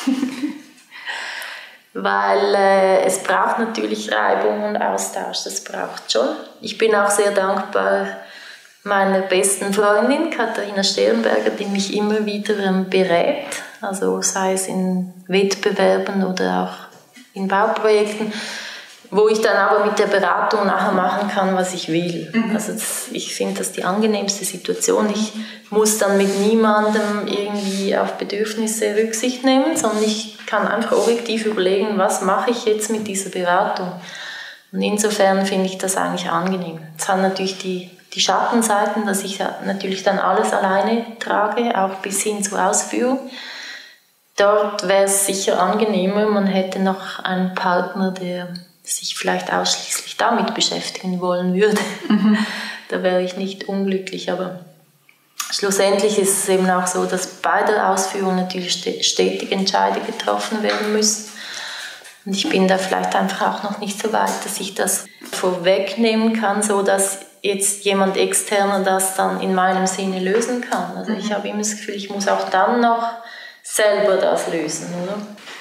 Weil äh, es braucht natürlich Reibung und Austausch, das braucht schon. Ich bin auch sehr dankbar meiner besten Freundin Katharina Sternberger, die mich immer wieder ähm, berät, also sei es in Wettbewerben oder auch in Bauprojekten, wo ich dann aber mit der Beratung nachher machen kann, was ich will. Mhm. Also das, ich finde das die angenehmste Situation. Ich muss dann mit niemandem irgendwie auf Bedürfnisse Rücksicht nehmen, sondern ich kann einfach objektiv überlegen, was mache ich jetzt mit dieser Beratung. Und insofern finde ich das eigentlich angenehm. Es hat natürlich die, die Schattenseiten, dass ich natürlich dann alles alleine trage, auch bis hin zur Ausführung. Dort wäre es sicher angenehmer, man hätte noch einen Partner, der sich vielleicht ausschließlich damit beschäftigen wollen würde. Mhm. Da wäre ich nicht unglücklich, aber schlussendlich ist es eben auch so, dass bei der Ausführung natürlich stetig Entscheidungen getroffen werden müssen. Und ich bin da vielleicht einfach auch noch nicht so weit, dass ich das vorwegnehmen kann, so dass jetzt jemand Externer das dann in meinem Sinne lösen kann. Also mhm. ich habe immer das Gefühl, ich muss auch dann noch selber das lösen, oder?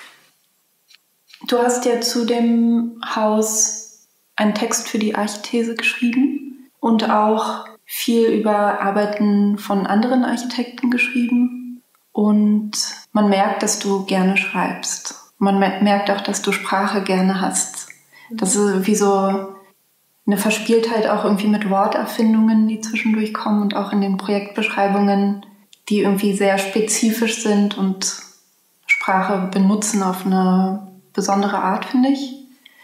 Du hast ja zu dem Haus einen Text für die Archithese geschrieben und auch viel über Arbeiten von anderen Architekten geschrieben. Und man merkt, dass du gerne schreibst. Man merkt auch, dass du Sprache gerne hast. Das ist wie so eine Verspieltheit auch irgendwie mit Worterfindungen, die zwischendurch kommen und auch in den Projektbeschreibungen, die irgendwie sehr spezifisch sind und Sprache benutzen auf eine besondere Art, finde ich.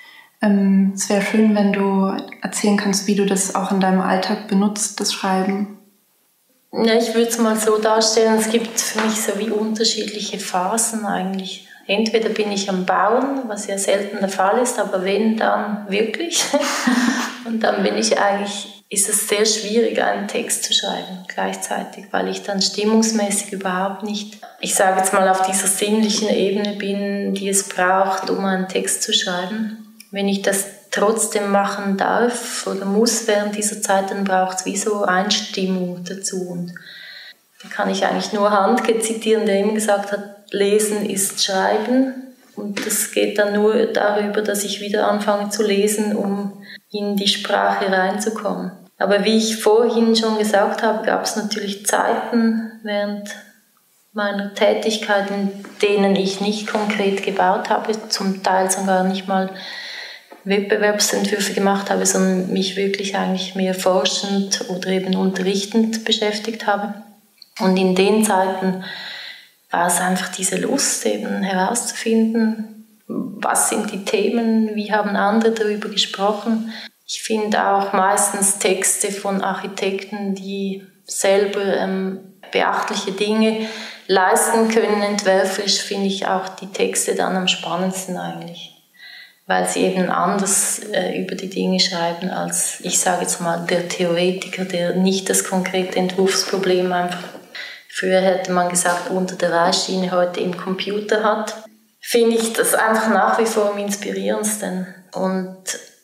Ähm, es wäre schön, wenn du erzählen kannst, wie du das auch in deinem Alltag benutzt, das Schreiben. Ja, ich würde es mal so darstellen, es gibt für mich so wie unterschiedliche Phasen eigentlich. Entweder bin ich am Bauen, was ja selten der Fall ist, aber wenn, dann wirklich. Und dann bin ich eigentlich, ist es sehr schwierig, einen Text zu schreiben gleichzeitig, weil ich dann stimmungsmäßig überhaupt nicht, ich sage jetzt mal, auf dieser sinnlichen Ebene bin, die es braucht, um einen Text zu schreiben. Wenn ich das trotzdem machen darf oder muss während dieser Zeit, dann braucht es wie so Einstimmung dazu. Und da kann ich eigentlich nur Handke zitieren, der immer gesagt hat, Lesen ist Schreiben. Und das geht dann nur darüber, dass ich wieder anfange zu lesen, um in die Sprache reinzukommen. Aber wie ich vorhin schon gesagt habe, gab es natürlich Zeiten während meiner Tätigkeit, in denen ich nicht konkret gebaut habe, zum Teil sogar nicht mal Wettbewerbsentwürfe gemacht habe, sondern mich wirklich eigentlich mehr forschend oder eben unterrichtend beschäftigt habe. Und in den Zeiten war es einfach diese Lust, eben herauszufinden, was sind die Themen, wie haben andere darüber gesprochen. Ich finde auch meistens Texte von Architekten, die selber ähm, beachtliche Dinge leisten können, entwerferisch, finde ich auch die Texte dann am spannendsten eigentlich. Weil sie eben anders äh, über die Dinge schreiben als, ich sage jetzt mal, der Theoretiker, der nicht das konkrete Entwurfsproblem einfach, früher hätte man gesagt, unter der Reißschiene, heute im Computer hat, finde ich das einfach nach wie vor am inspirierendsten. Und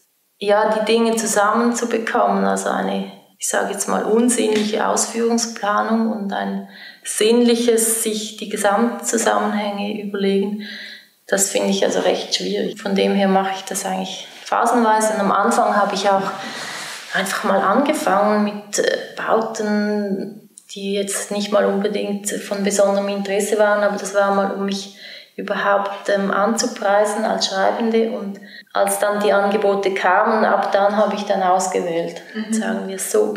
ja, die Dinge zusammenzubekommen, also eine, ich sage jetzt mal, unsinnliche Ausführungsplanung und ein sinnliches, sich die Gesamtzusammenhänge überlegen, das finde ich also recht schwierig. Von dem her mache ich das eigentlich phasenweise. Und am Anfang habe ich auch einfach mal angefangen mit Bauten, die jetzt nicht mal unbedingt von besonderem Interesse waren, aber das war mal, um mich überhaupt ähm, anzupreisen als Schreibende. Und als dann die Angebote kamen, ab dann habe ich dann ausgewählt, mhm. sagen wir es so.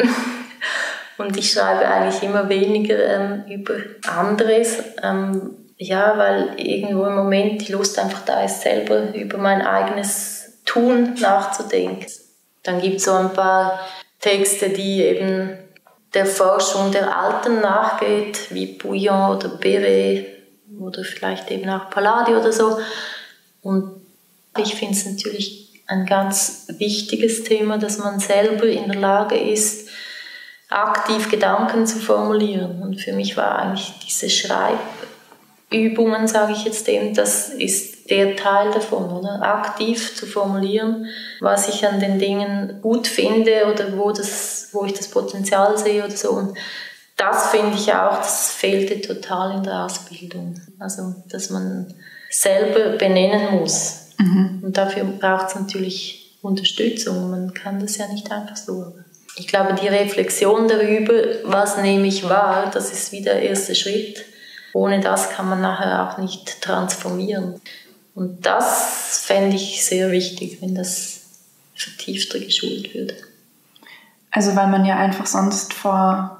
Und ich schreibe eigentlich immer weniger ähm, über anderes, ähm, ja, weil irgendwo im Moment die Lust einfach da ist, selber über mein eigenes Tun nachzudenken. Dann gibt es so ein paar Texte, die eben der Forschung der Alten nachgeht, wie Bouillon oder Béret oder vielleicht eben auch Palladio oder so. Und ich finde es natürlich ein ganz wichtiges Thema, dass man selber in der Lage ist, aktiv Gedanken zu formulieren. Und für mich war eigentlich diese Schreibübungen, sage ich jetzt eben, das ist der Teil davon, oder? Aktiv zu formulieren, was ich an den Dingen gut finde oder wo, das, wo ich das Potenzial sehe oder so. Und das finde ich auch, das fehlte total in der Ausbildung. Also, dass man selber benennen muss. Mhm. Und dafür braucht es natürlich Unterstützung. Man kann das ja nicht einfach so. Ich glaube, die Reflexion darüber, was nehme ich wahr, das ist wie der erste Schritt. Ohne das kann man nachher auch nicht transformieren. Und das fände ich sehr wichtig, wenn das vertiefter geschult würde. Also weil man ja einfach sonst vor,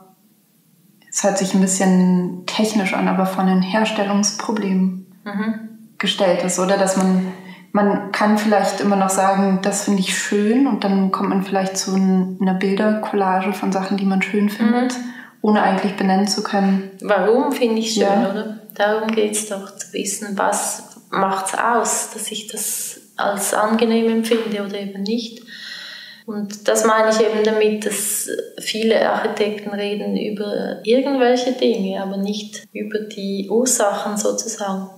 es hört sich ein bisschen technisch an, aber vor ein Herstellungsproblem mhm. gestellt ist, oder? Dass man, man kann vielleicht immer noch sagen, das finde ich schön, und dann kommt man vielleicht zu einer Bildercollage von Sachen, die man schön findet, mhm. ohne eigentlich benennen zu können. Warum finde ich schön, ja. oder? Darum geht es doch, zu wissen, was macht es aus, dass ich das als angenehm empfinde oder eben nicht. Und das meine ich eben damit, dass viele Architekten reden über irgendwelche Dinge, aber nicht über die Ursachen sozusagen.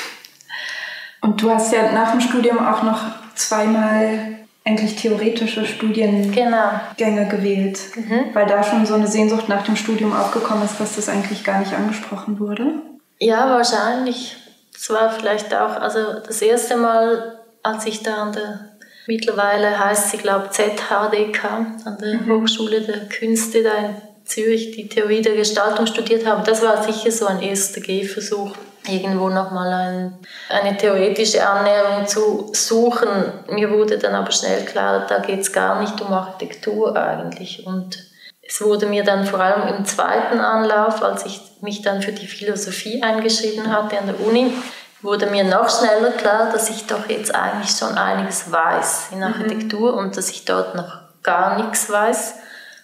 Und du hast ja nach dem Studium auch noch zweimal eigentlich theoretische Studiengänge genau. gewählt, mhm. weil da schon so eine Sehnsucht nach dem Studium aufgekommen ist, dass das eigentlich gar nicht angesprochen wurde. Ja, wahrscheinlich. Es war vielleicht auch, also das erste Mal, als ich da an der, mittlerweile heißt sie, glaube ich, Z H D K, an der mhm. Hochschule der Künste da in Zürich, die Theorie der Gestaltung studiert habe, das war sicher so ein erster Gehversuch, irgendwo nochmal ein, eine theoretische Annäherung zu suchen. Mir wurde dann aber schnell klar, da geht es gar nicht um Architektur eigentlich. Und es wurde mir dann vor allem im zweiten Anlauf, als ich mich dann für die Philosophie eingeschrieben hatte an der Uni, wurde mir noch schneller klar, dass ich doch jetzt eigentlich schon einiges weiß in Architektur mhm. und dass ich dort noch gar nichts weiß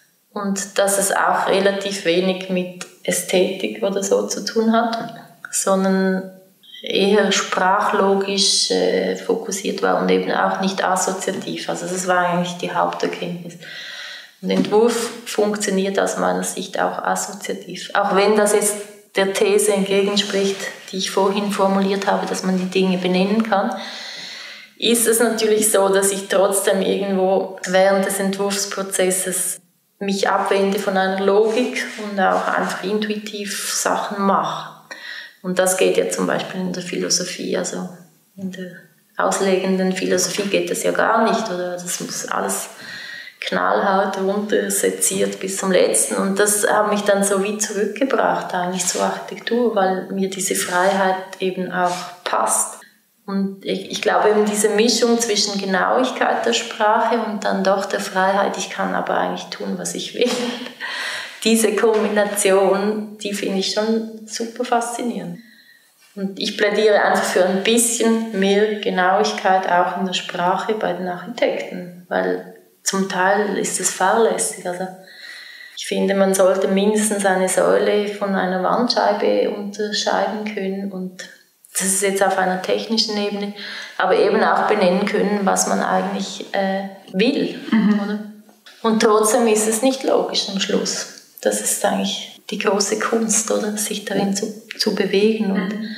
und dass es auch relativ wenig mit Ästhetik oder so zu tun hat, sondern eher sprachlogisch äh, fokussiert war und eben auch nicht assoziativ. Also das war eigentlich die Haupterkenntnis. Und Entwurf funktioniert aus meiner Sicht auch assoziativ. Auch wenn das jetzt der These entgegenspricht, die ich vorhin formuliert habe, dass man die Dinge benennen kann, ist es natürlich so, dass ich trotzdem irgendwo während des Entwurfsprozesses mich abwende von einer Logik und auch einfach intuitiv Sachen mache. Und das geht ja zum Beispiel in der Philosophie, also in der auslegenden Philosophie geht das ja gar nicht, oder? Das muss alles knallhart runterseziert bis zum Letzten. Und das hat mich dann so wie zurückgebracht eigentlich zur Architektur, weil mir diese Freiheit eben auch passt. Und ich, ich glaube eben diese Mischung zwischen Genauigkeit der Sprache und dann doch der Freiheit, ich kann aber eigentlich tun, was ich will. Diese Kombination, die finde ich schon super faszinierend. Und ich plädiere einfach für ein bisschen mehr Genauigkeit auch in der Sprache bei den Architekten, weil zum Teil ist es fahrlässig. Also ich finde, man sollte mindestens eine Säule von einer Wandscheibe unterscheiden können und das ist jetzt auf einer technischen Ebene, aber eben auch benennen können, was man eigentlich äh, will. Mhm. Oder? Und trotzdem ist es nicht logisch am Schluss. Das ist eigentlich die große Kunst, oder? Sich darin zu, zu bewegen. Und, mhm.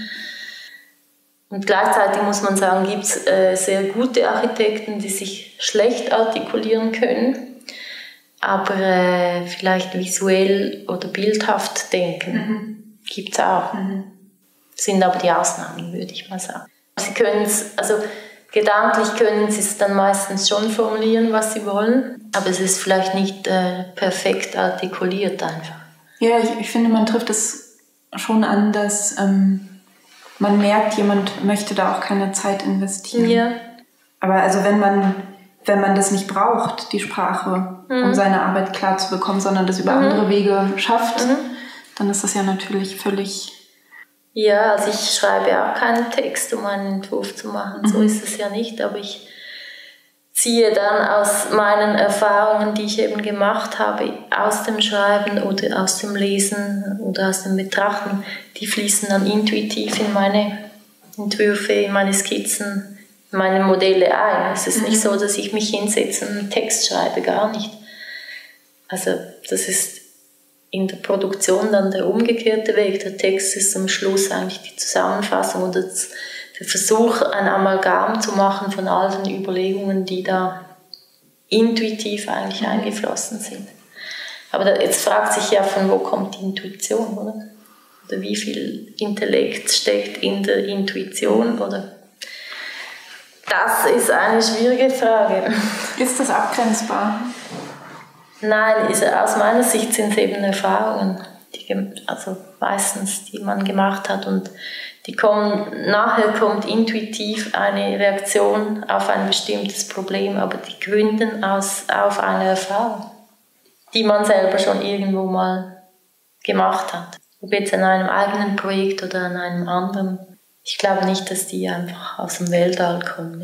und gleichzeitig muss man sagen, gibt es äh, sehr gute Architekten, die sich schlecht artikulieren können, aber äh, vielleicht visuell oder bildhaft denken. Mhm. Gibt es auch. Mhm. Sind aber die Ausnahmen, würde ich mal sagen. Sie können es, also gedanklich können sie es dann meistens schon formulieren, was sie wollen, aber es ist vielleicht nicht äh, perfekt artikuliert einfach. Ja, ich, ich finde, man trifft es schon an, dass ähm, man merkt, jemand möchte da auch keine Zeit investieren. Ja. Aber also wenn man, wenn man das nicht braucht, die Sprache, mhm. um seine Arbeit klar zu bekommen, sondern das über mhm. andere Wege schafft, mhm. dann ist das ja natürlich völlig... Ja, also ich schreibe auch keinen Text, um einen Entwurf zu machen, so ist es ja nicht, aber ich ziehe dann aus meinen Erfahrungen, die ich eben gemacht habe, aus dem Schreiben oder aus dem Lesen oder aus dem Betrachten, die fließen dann intuitiv in meine Entwürfe, in meine Skizzen, in meine Modelle ein. Es ist nicht so, dass ich mich hinsetze und einen Text schreibe, gar nicht. Also das ist in der Produktion dann der umgekehrte Weg. Der Text ist am Schluss eigentlich die Zusammenfassung oder das, der Versuch, ein Amalgam zu machen von all den Überlegungen, die da intuitiv eigentlich eingeflossen sind. Aber da, jetzt fragt sich ja, von wo kommt die Intuition, oder? Oder wie viel Intellekt steckt in der Intuition, oder? Das ist eine schwierige Frage. Ist das abgrenzbar? Nein, ist, aus meiner Sicht sind es eben Erfahrungen, die, also meistens, die man gemacht hat und die kommen, nachher kommt intuitiv eine Reaktion auf ein bestimmtes Problem, aber die gründen aus, auf eine Erfahrung, die man selber schon irgendwo mal gemacht hat. Ob jetzt an einem eigenen Projekt oder an einem anderen. Ich glaube nicht, dass die einfach aus dem Weltall kommen.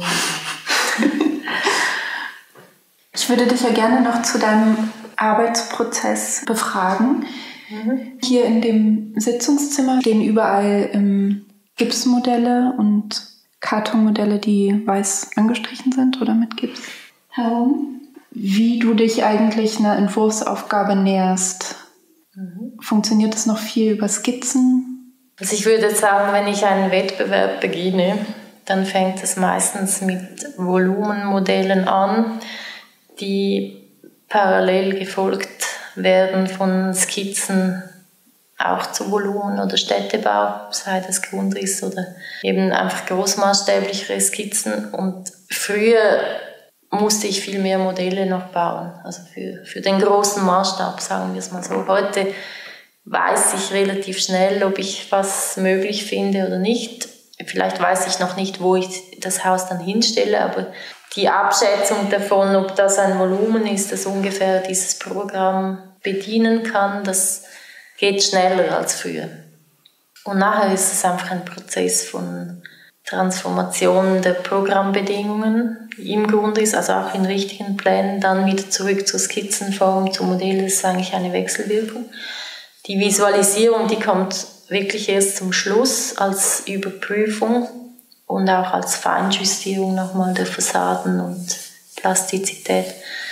Ich würde dich ja gerne noch zu deinem Arbeitsprozess befragen. Mhm. Hier in dem Sitzungszimmer stehen überall ähm, Gipsmodelle und Kartonmodelle, die weiß angestrichen sind oder mit Gips herum. Wie du dich eigentlich einer Entwurfsaufgabe näherst. Mhm. Funktioniert das noch viel über Skizzen? Also ich würde sagen, wenn ich einen Wettbewerb beginne, dann fängt es meistens mit Volumenmodellen an, die parallel gefolgt werden von Skizzen, auch zu Volumen oder Städtebau, sei das Grundriss oder eben einfach großmaßstäblichere Skizzen. Und früher musste ich viel mehr Modelle noch bauen, also für, für den großen Maßstab, sagen wir es mal so. Heute weiß ich relativ schnell, ob ich was möglich finde oder nicht. Vielleicht weiß ich noch nicht, wo ich das Haus dann hinstelle, aber die Abschätzung davon, ob das ein Volumen ist, das ungefähr dieses Programm bedienen kann, das geht schneller als früher. Und nachher ist es einfach ein Prozess von Transformation der Programmbedingungen im Grundriss, also auch in richtigen Plänen, dann wieder zurück zur Skizzenform, zum Modell. Das ist eigentlich eine Wechselwirkung. Die Visualisierung, die kommt wirklich erst zum Schluss als Überprüfung und auch als Feinjustierung nochmal der Fassaden und Plastizität.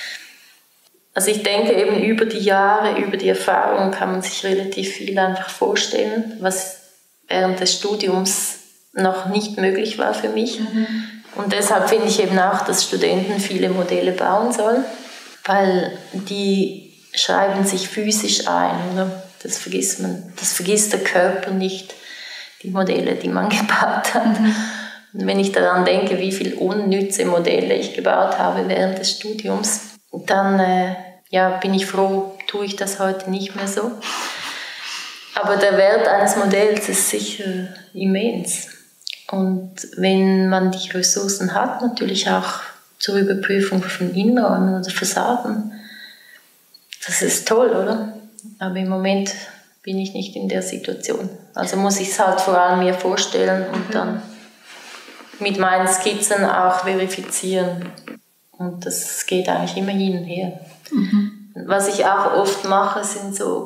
Also ich denke eben über die Jahre, über die Erfahrung kann man sich relativ viel einfach vorstellen, was während des Studiums noch nicht möglich war für mich. Mhm. Und deshalb finde ich eben auch, dass Studenten viele Modelle bauen sollen, weil die schreiben sich physisch ein, oder? Das vergisst man, das vergisst der Körper nicht, die Modelle, die man gebaut hat. Mhm. Und wenn ich daran denke, wie viele unnütze Modelle ich gebaut habe während des Studiums, dann äh, ja, bin ich froh, tue ich das heute nicht mehr so. Aber der Wert eines Modells ist sicher immens. Und wenn man die Ressourcen hat, natürlich auch zur Überprüfung von Innenräumen oder Fassaden, das ist toll, oder? Aber im Moment bin ich nicht in der Situation. Also muss ich es halt vor allem mir vorstellen und mhm. dann mit meinen Skizzen auch verifizieren. Und das geht eigentlich immer hin und her. Mhm. Was ich auch oft mache, sind so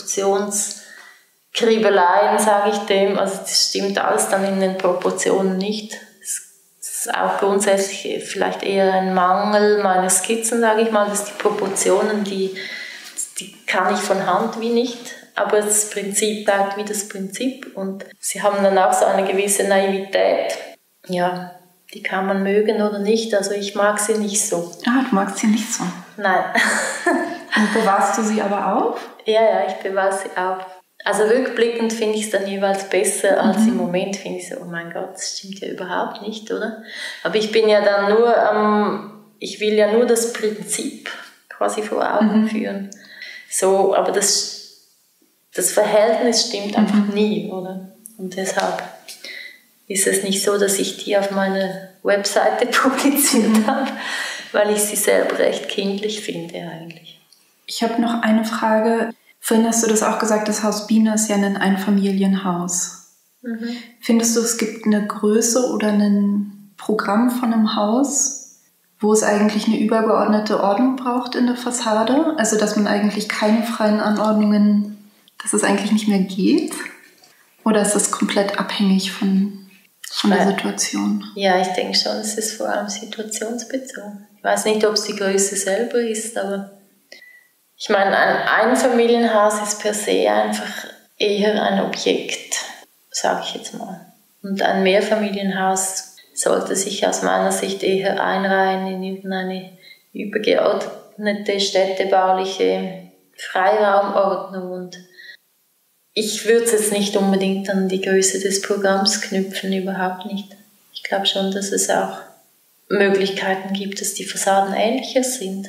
Konstruktionskriebeleien, sage ich dem. Also das stimmt alles dann in den Proportionen nicht. Das ist auch grundsätzlich vielleicht eher ein Mangel meiner Skizzen, sage ich mal, dass die Proportionen, die, die kann ich von Hand wie nicht. Aber das Prinzip bleibt wie das Prinzip. Und sie haben dann auch so eine gewisse Naivität. Ja, die kann man mögen oder nicht. Also ich mag sie nicht so. Ah, du magst sie nicht so? Nein. Und bewahrst du sie aber auf? Ja, ja, ich bewahre sie auf. Also rückblickend finde ich es dann jeweils besser, als mhm. im Moment finde ich so, oh mein Gott, das stimmt ja überhaupt nicht, oder? Aber ich bin ja dann nur am, ähm, ich will ja nur das Prinzip quasi vor Augen mhm. führen. So, aber das, das Verhältnis stimmt einfach mhm. nie, oder? Und deshalb ist es nicht so, dass ich die auf meiner Webseite publiziert mhm. habe, weil ich sie selber recht kindlich finde eigentlich. Ich habe noch eine Frage. Vorhin hast du das auch gesagt, das Haus Biene ist ja ein Einfamilienhaus. Mhm. Findest du, es gibt eine Größe oder ein Programm von einem Haus, wo es eigentlich eine übergeordnete Ordnung braucht in der Fassade? Also, dass man eigentlich keine freien Anordnungen, dass es eigentlich nicht mehr geht? Oder ist das komplett abhängig von, von der Situation? Ja, ich denke schon, es ist vor allem situationsbezogen. Ich weiß nicht, ob es die Größe selber ist, aber ich meine, ein Einfamilienhaus ist per se einfach eher ein Objekt, sage ich jetzt mal. Und ein Mehrfamilienhaus sollte sich aus meiner Sicht eher einreihen in irgendeine übergeordnete städtebauliche Freiraumordnung. Und ich würde es jetzt nicht unbedingt an die Größe des Programms knüpfen, überhaupt nicht. Ich glaube schon, dass es auch Möglichkeiten gibt, dass die Fassaden ähnlicher sind.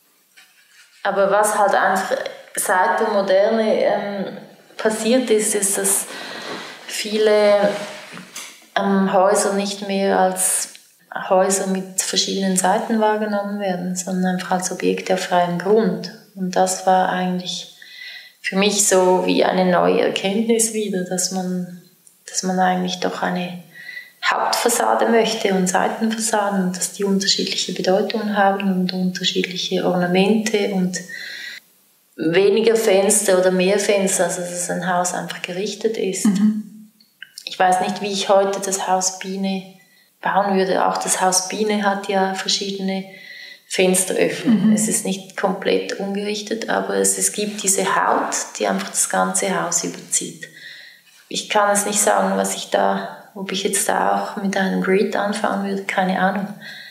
Aber was halt einfach seit der Moderne ähm, passiert ist, ist, dass viele ähm, Häuser nicht mehr als Häuser mit verschiedenen Seiten wahrgenommen werden, sondern einfach als Objekte auf freiem Grund. Und das war eigentlich für mich so wie eine neue Erkenntnis wieder, dass man, dass man eigentlich doch eine Hauptfassade möchte und Seitenfassaden, dass die unterschiedliche Bedeutungen haben und unterschiedliche Ornamente und weniger Fenster oder mehr Fenster, also dass ein Haus einfach gerichtet ist. Mhm. Ich weiß nicht, wie ich heute das Haus Biene bauen würde. Auch das Haus Biene hat ja verschiedene Fensteröffnungen. Mhm. Es ist nicht komplett ungerichtet, aber es, es gibt diese Haut, die einfach das ganze Haus überzieht. Ich kann es nicht sagen, was ich da, ob ich jetzt da auch mit einem Grid anfangen würde, keine Ahnung.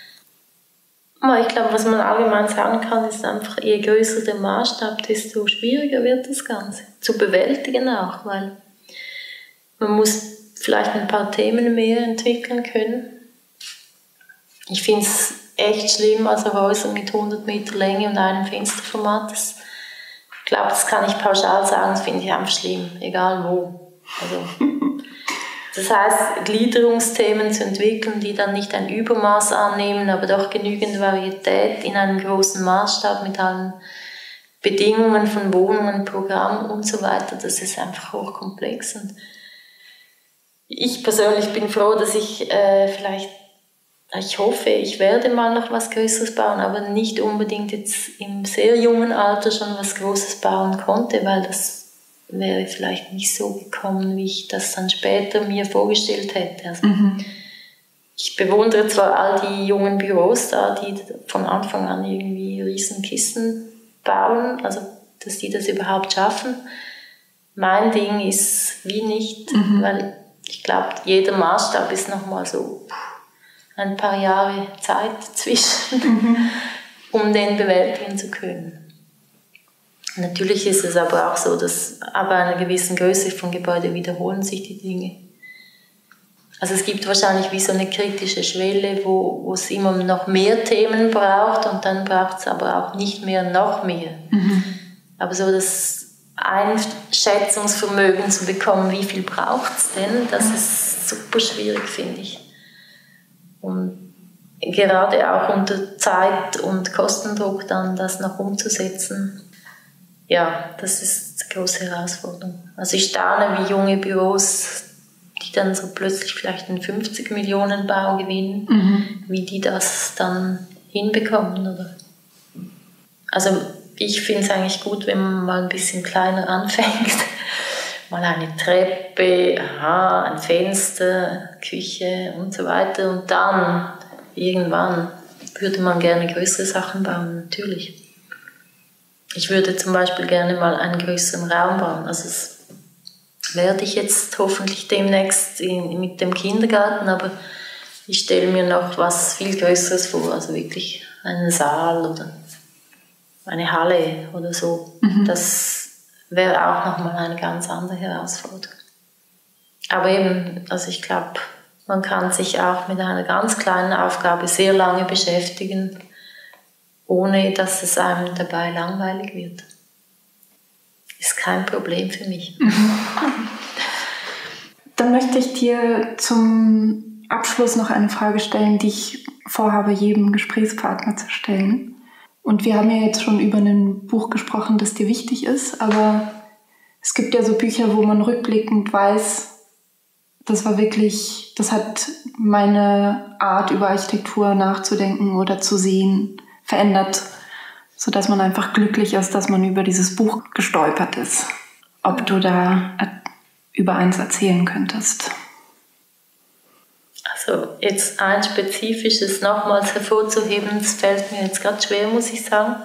Aber ich glaube, was man allgemein sagen kann, ist einfach, je größer der Maßstab, desto schwieriger wird das Ganze. Zu bewältigen auch, weil man muss vielleicht ein paar Themen mehr entwickeln können. Ich finde es echt schlimm, also Häuser mit hundert Meter Länge und einem Fensterformat. Das, ich glaube, das kann ich pauschal sagen, das finde ich einfach schlimm, egal wo. Also, das heißt, Gliederungsthemen zu entwickeln, die dann nicht ein Übermaß annehmen, aber doch genügend Varietät in einem großen Maßstab mit allen Bedingungen von Wohnungen, Programmen und so weiter, das ist einfach hochkomplex. Und ich persönlich bin froh, dass ich äh, vielleicht, ich hoffe, ich werde mal noch was Größeres bauen, aber nicht unbedingt jetzt im sehr jungen Alter schon was Großes bauen konnte, weil das wäre vielleicht nicht so gekommen, wie ich das dann später mir vorgestellt hätte. Also mhm. Ich bewundere zwar all die jungen Büros da, die von Anfang an irgendwie Riesenkisten bauen, also dass die das überhaupt schaffen. Mein Ding ist wie nicht, mhm. weil ich glaube, jeder Maßstab ist nochmal so ein paar Jahre Zeit zwischen, mhm. um den bewältigen zu können. Natürlich ist es aber auch so, dass ab einer gewissen Größe von Gebäude wiederholen sich die Dinge. Also es gibt wahrscheinlich wie so eine kritische Schwelle, wo, wo es immer noch mehr Themen braucht und dann braucht es aber auch nicht mehr noch mehr. Mhm. Aber so das Einschätzungsvermögen zu bekommen, wie viel braucht es denn, das ist super schwierig, finde ich. Und gerade auch unter Zeit- und Kostendruck dann das noch umzusetzen, ja, das ist eine große Herausforderung. Also ich staune, wie junge Büros, die dann so plötzlich vielleicht einen fünfzig Millionen Bau gewinnen, mhm. wie die das dann hinbekommen. Oder? Also ich finde es eigentlich gut, wenn man mal ein bisschen kleiner anfängt. Mal eine Treppe, aha, ein Fenster, Küche und so weiter. Und dann, irgendwann, würde man gerne größere Sachen bauen, natürlich. Ich würde zum Beispiel gerne mal einen größeren Raum bauen. Also das werde ich jetzt hoffentlich demnächst in, mit dem Kindergarten, aber ich stelle mir noch was viel Größeres vor, also wirklich einen Saal oder eine Halle oder so. Mhm. Das wäre auch nochmal eine ganz andere Herausforderung. Aber eben, also ich glaube, man kann sich auch mit einer ganz kleinen Aufgabe sehr lange beschäftigen, ohne dass es einem dabei langweilig wird. Ist kein Problem für mich. Dann möchte ich dir zum Abschluss noch eine Frage stellen, die ich vorhabe, jedem Gesprächspartner zu stellen. Und wir haben ja jetzt schon über ein Buch gesprochen, das dir wichtig ist, aber es gibt ja so Bücher, wo man rückblickend weiß, das war wirklich, das hat meine Art, über Architektur nachzudenken oder zu sehen, verändert, sodass man einfach glücklich ist, dass man über dieses Buch gestolpert ist. Ob du da über eins erzählen könntest? Also jetzt ein spezifisches nochmals hervorzuheben, das fällt mir jetzt gerade schwer, muss ich sagen.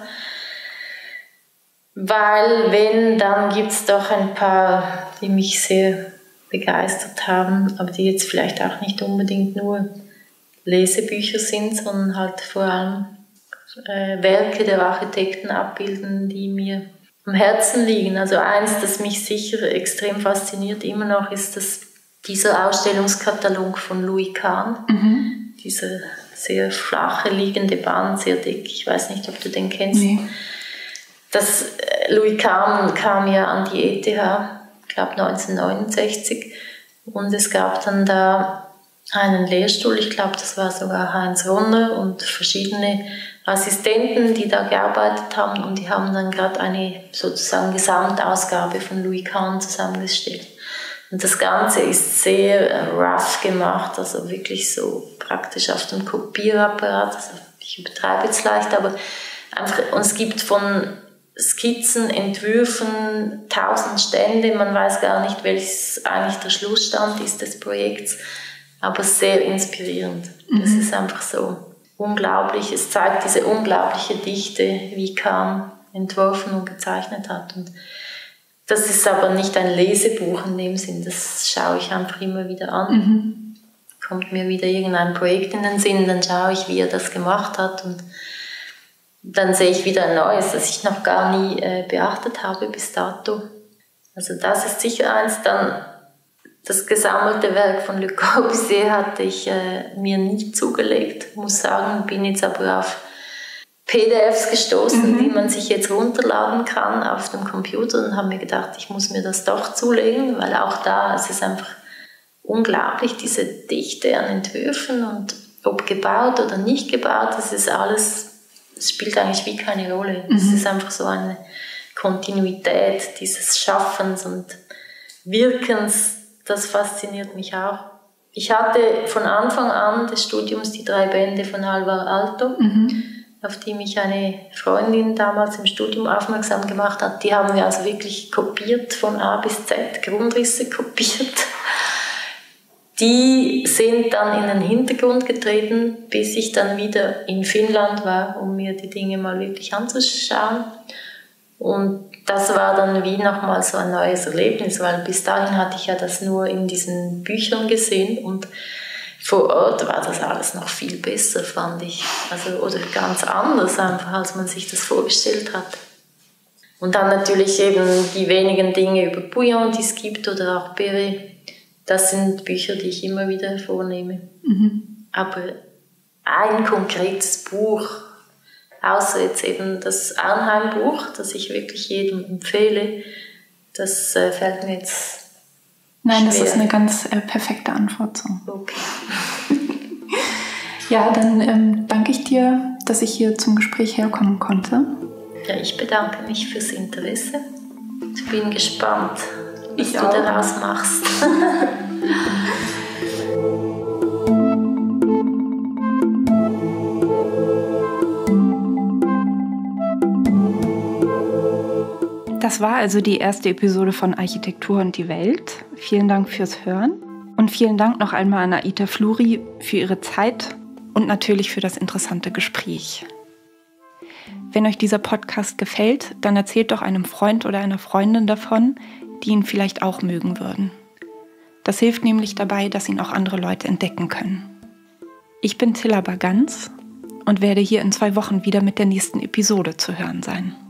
Weil wenn, dann gibt es doch ein paar, die mich sehr begeistert haben, aber die jetzt vielleicht auch nicht unbedingt nur Lesebücher sind, sondern halt vor allem äh, Werke der Architekten abbilden, die mir am Herzen liegen. Also eins, das mich sicher extrem fasziniert immer noch, ist das, dieser Ausstellungskatalog von Louis Kahn. Mhm. Dieser sehr flache liegende Band, sehr dick. Ich weiß nicht, ob du den kennst. Nee. Das, äh, Louis Kahn kam ja an die E T H, ich glaube neunzehnhundertneunundsechzig, und es gab dann da einen Lehrstuhl, ich glaube, das war sogar Heinz Ronner und verschiedene Assistenten, die da gearbeitet haben, und die haben dann gerade eine sozusagen Gesamtausgabe von Louis Kahn zusammengestellt. Und das Ganze ist sehr rough gemacht, also wirklich so praktisch auf dem Kopierapparat. Also ich übertreibe jetzt leicht, aber einfach, und es gibt von Skizzen, Entwürfen, tausend Stände, man weiß gar nicht, welches eigentlich der Schlussstand ist des Projekts. aber sehr inspirierend. Mhm. Das ist einfach so unglaublich. Es zeigt diese unglaubliche Dichte, wie Kahn entworfen und gezeichnet hat. Und das ist aber nicht ein Lesebuch in dem Sinn, das schaue ich einfach immer wieder an. Mhm. Kommt mir wieder irgendein Projekt in den Sinn, dann schaue ich, wie er das gemacht hat und dann sehe ich wieder ein neues, das ich noch gar nie äh, beachtet habe bis dato. Also das ist sicher eins. Dann das gesammelte Werk von Le Corbusier hatte ich äh, mir nie zugelegt, muss sagen, bin jetzt aber auf P D Fs gestoßen, mhm. die man sich jetzt runterladen kann auf dem Computer und habe mir gedacht, ich muss mir das doch zulegen, weil auch da es ist einfach unglaublich, diese Dichte an Entwürfen und ob gebaut oder nicht gebaut, das ist alles, es spielt eigentlich wie keine Rolle. Es mhm. ist einfach so eine Kontinuität dieses Schaffens und Wirkens, das fasziniert mich auch. Ich hatte von Anfang an des Studiums die drei Bände von Alvar Aalto, mhm. auf die mich eine Freundin damals im Studium aufmerksam gemacht hat. Die haben wir also wirklich kopiert, von A bis Z, Grundrisse kopiert. Die sind dann in den Hintergrund getreten, bis ich dann wieder in Finnland war, um mir die Dinge mal wirklich anzuschauen. Und das war dann wie nochmal so ein neues Erlebnis, weil bis dahin hatte ich ja das nur in diesen Büchern gesehen und vor Ort war das alles noch viel besser, fand ich. Also, oder ganz anders einfach, als man sich das vorgestellt hat. Und dann natürlich eben die wenigen Dinge über Bouillon, die es gibt, oder auch Perret. Das sind Bücher, die ich immer wieder vornehme. Mhm. Aber ein konkretes Buch, außer jetzt eben das Arnheim-Buch, das ich wirklich jedem empfehle, das äh, fällt mir jetzt Nein, schwer. Das ist eine ganz äh, perfekte Antwort. So. Okay. Ja, dann ähm, danke ich dir, dass ich hier zum Gespräch herkommen konnte. Ja, ich bedanke mich fürs Interesse. Ich bin gespannt, was ich du auch. daraus machst. Das war also die erste Episode von Architektur und die Welt. Vielen Dank fürs Hören und vielen Dank noch einmal an Aita Fluri für ihre Zeit und natürlich für das interessante Gespräch. Wenn euch dieser Podcast gefällt, dann erzählt doch einem Freund oder einer Freundin davon, die ihn vielleicht auch mögen würden. Das hilft nämlich dabei, dass ihn auch andere Leute entdecken können. Ich bin Tilla Bagans und werde hier in zwei Wochen wieder mit der nächsten Episode zu hören sein.